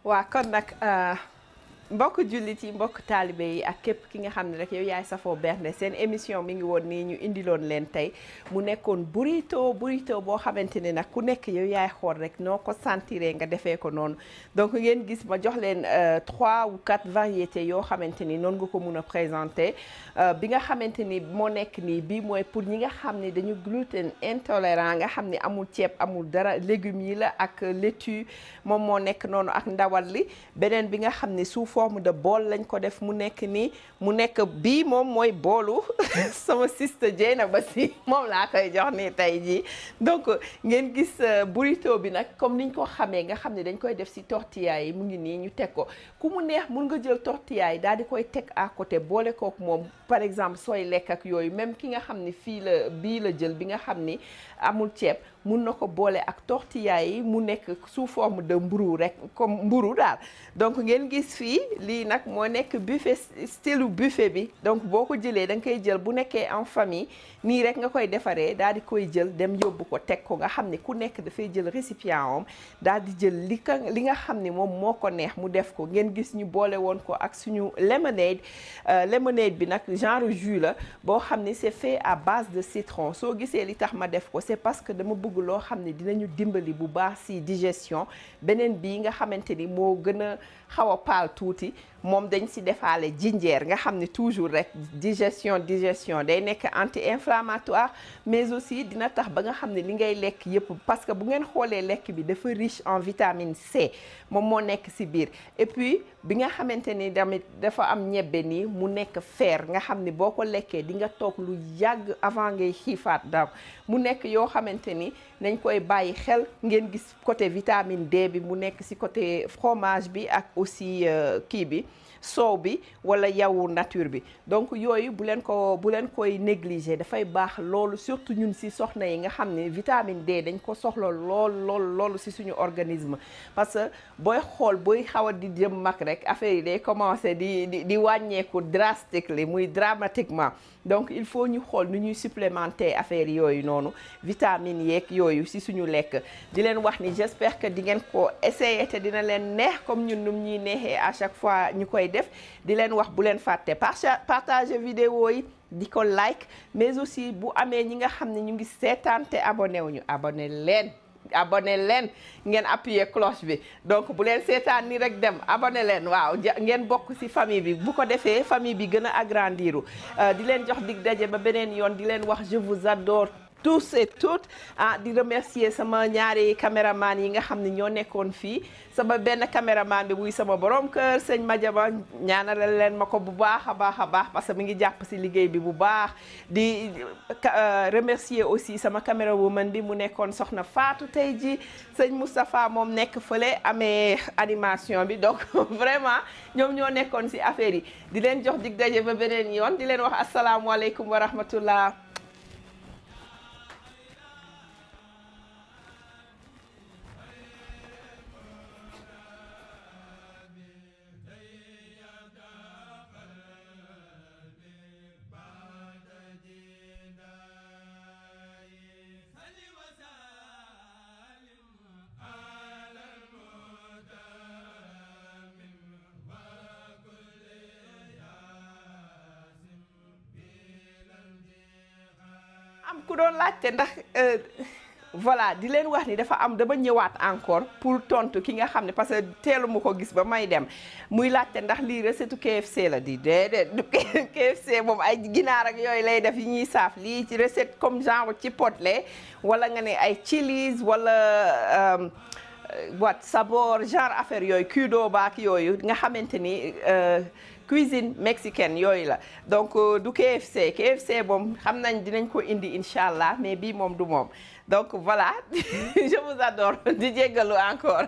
waa kon nag mbokk jullit yi mbokk taalibe yi ak képp ki nga xam ne rek yow yaay safoo bernde seen émission mi ngi woon nii ñu indiloon leen tey mu nekkoon burrito boo xamante ne nag ku nekk yow yaay xool rek noo ko sentiree nga defee ko noonu donc ngeen gis ma jox leen 3 ou 4 variétés yoo xamante ni noonu nga ko mun a présenter bi nga xamante ni moo nekk nii bii mooy pour ñi nga xam ne dañu gluten intolérant nga xam ne amul ceeb amul dara légumes yi la ak laitue moom moo nekk noonu ak ndawal li beneen bi nga xam ne sous forme de bool lañ ko def mu nekk nii mu nekk bii moom mooy boolu sama sister Dieyna ba si moom laa koy jox nii tey jii donc ngeen gis burrito bi nag comme niñ ko xamee nga xam ne dañ koy def si tortilla yi mu ngi nii ñu teg ko ku mu neex mun nga jël tortilla yi daal di koy teg à côté boole kook moom par exemple sooy lekk ak yooyu même ki nga xam ne fii la bii la jël bi nga xam ni amul ceeb mun na ko boole ak tortilla yi mu nekk sous forme de mburu rek comme mburu daal donc ngeen gis fii lii nag moo nekk buffet style buffet bi donc boo ko jëlee da nga koy jël bu nekkee en famille nii rek nga koy defaree daal di koy jël dem yóbbu ko teg ko nga xam ne ku nekk dafay jël récipient am daal di jël li nga xam ne moom moo ko neex mu def ko ngeen gis ñu boole woon ko ak suñu lemonade bi nag genre jus la boo xam ne c'est fait à base de citron soo gisee li tax ma def ko c'est parce que dama bëgg loo xam ne dinañu dimbali bu baax ci digestion beneen bii nga xamante ni moo gën a xaw a paal tuuti moom dañ ci defaale jinjeer nga xam ne toujours rek digestion day nekk anti-inflammatoire mais aussi dina tax ba nga xam ne li ngay lekk yépp parce que bu ngeen xoolee lekk bi dafa riche en vitamine C moom moo nekk ci biir et puis bi nga xamante ni tamit dafa am ñebbe nii mu nekk fer nga xam ne boo ko lekkee di nga toog lu yàgg avant ngay xiifaat donc mu nekk yoo xamante ni nañ koy bàyyi xel ngeen gis côté vitamine D bi mu nekk ci côté fromage bi ak aussi kii bi soow bi wala yawu nature bi donc yooyu bu leen koy négliger dafay baax loolu surtout ñun ci soxna yi nga xam ne vitamine D dañ ko soxla loolu ci suñu organisme parce que booy xaw a di jëm mag rek affaire yi day commencer di wàññeeku muy dramatiquement donc il faut ñu xool nu ñuy supplémenter affaire yooyu noonu vitamines yeeg yooyu ci suñu lekk di leen wax ni j'espère que di ngeen ko essayer te dina leen neex comme ñun num ñuy neexee à chaque fois ñu koy def di leen wax bu leen fàtte partager vidéo yi di ko like mais aussi bu amee ñi nga xam ne ñu ngi seetaan te abonné leen ngeen appuyer cloche bi donc bu leen seetaan ni rek dem abonné leen waaw ngeen bokk ci famille bi bu ko defee famille bi gën a agrandiru di leen jox dig daje ba beneen yoon di leen wax je vous adore tous et toutes di remercier sama ñaari caméraman yi nga xam ne ñoo nekkoon fii sama benn caméraman bi buy sama borom kër sëñ Madiaba ñaanalal leen ma ko bu baax a baax parce que mi ngi jàpp ci liggéey bi bu baax di remercier aussi sama caméra woman bi mu nekkoon soxna Fatou tey ji sëñ Moustapha moom nekk fële amee animation bi donc vraiment ñoom ñoo nekkoon ci affaire yi di leen jox dig daje ba beneen yoon di leen wax asalaamualeykum wa rahmatullah am ku doon laajte ndax voilà di leen wax ni dama ñëwaat encore pour tontu ki nga xam ne parce que teelu mu ko gis ba may dem muy laajte ndax lii recette KFC la di déedéet du KFC moom ay ginaar ak yooyu lay def yi ñuy saaf lii ci recette comme genre chipotle wala nga ne ay chilies wala sabor genre affaire yooyu kudo baak yooyu nga xamante ni cuisine mexicaine yooyu la donc du KFC moom xam nañ dinañ ko indi incha allah mais bii moom du moom donc voilà je vous adore di jéggalu encore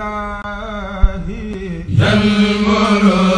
ينمر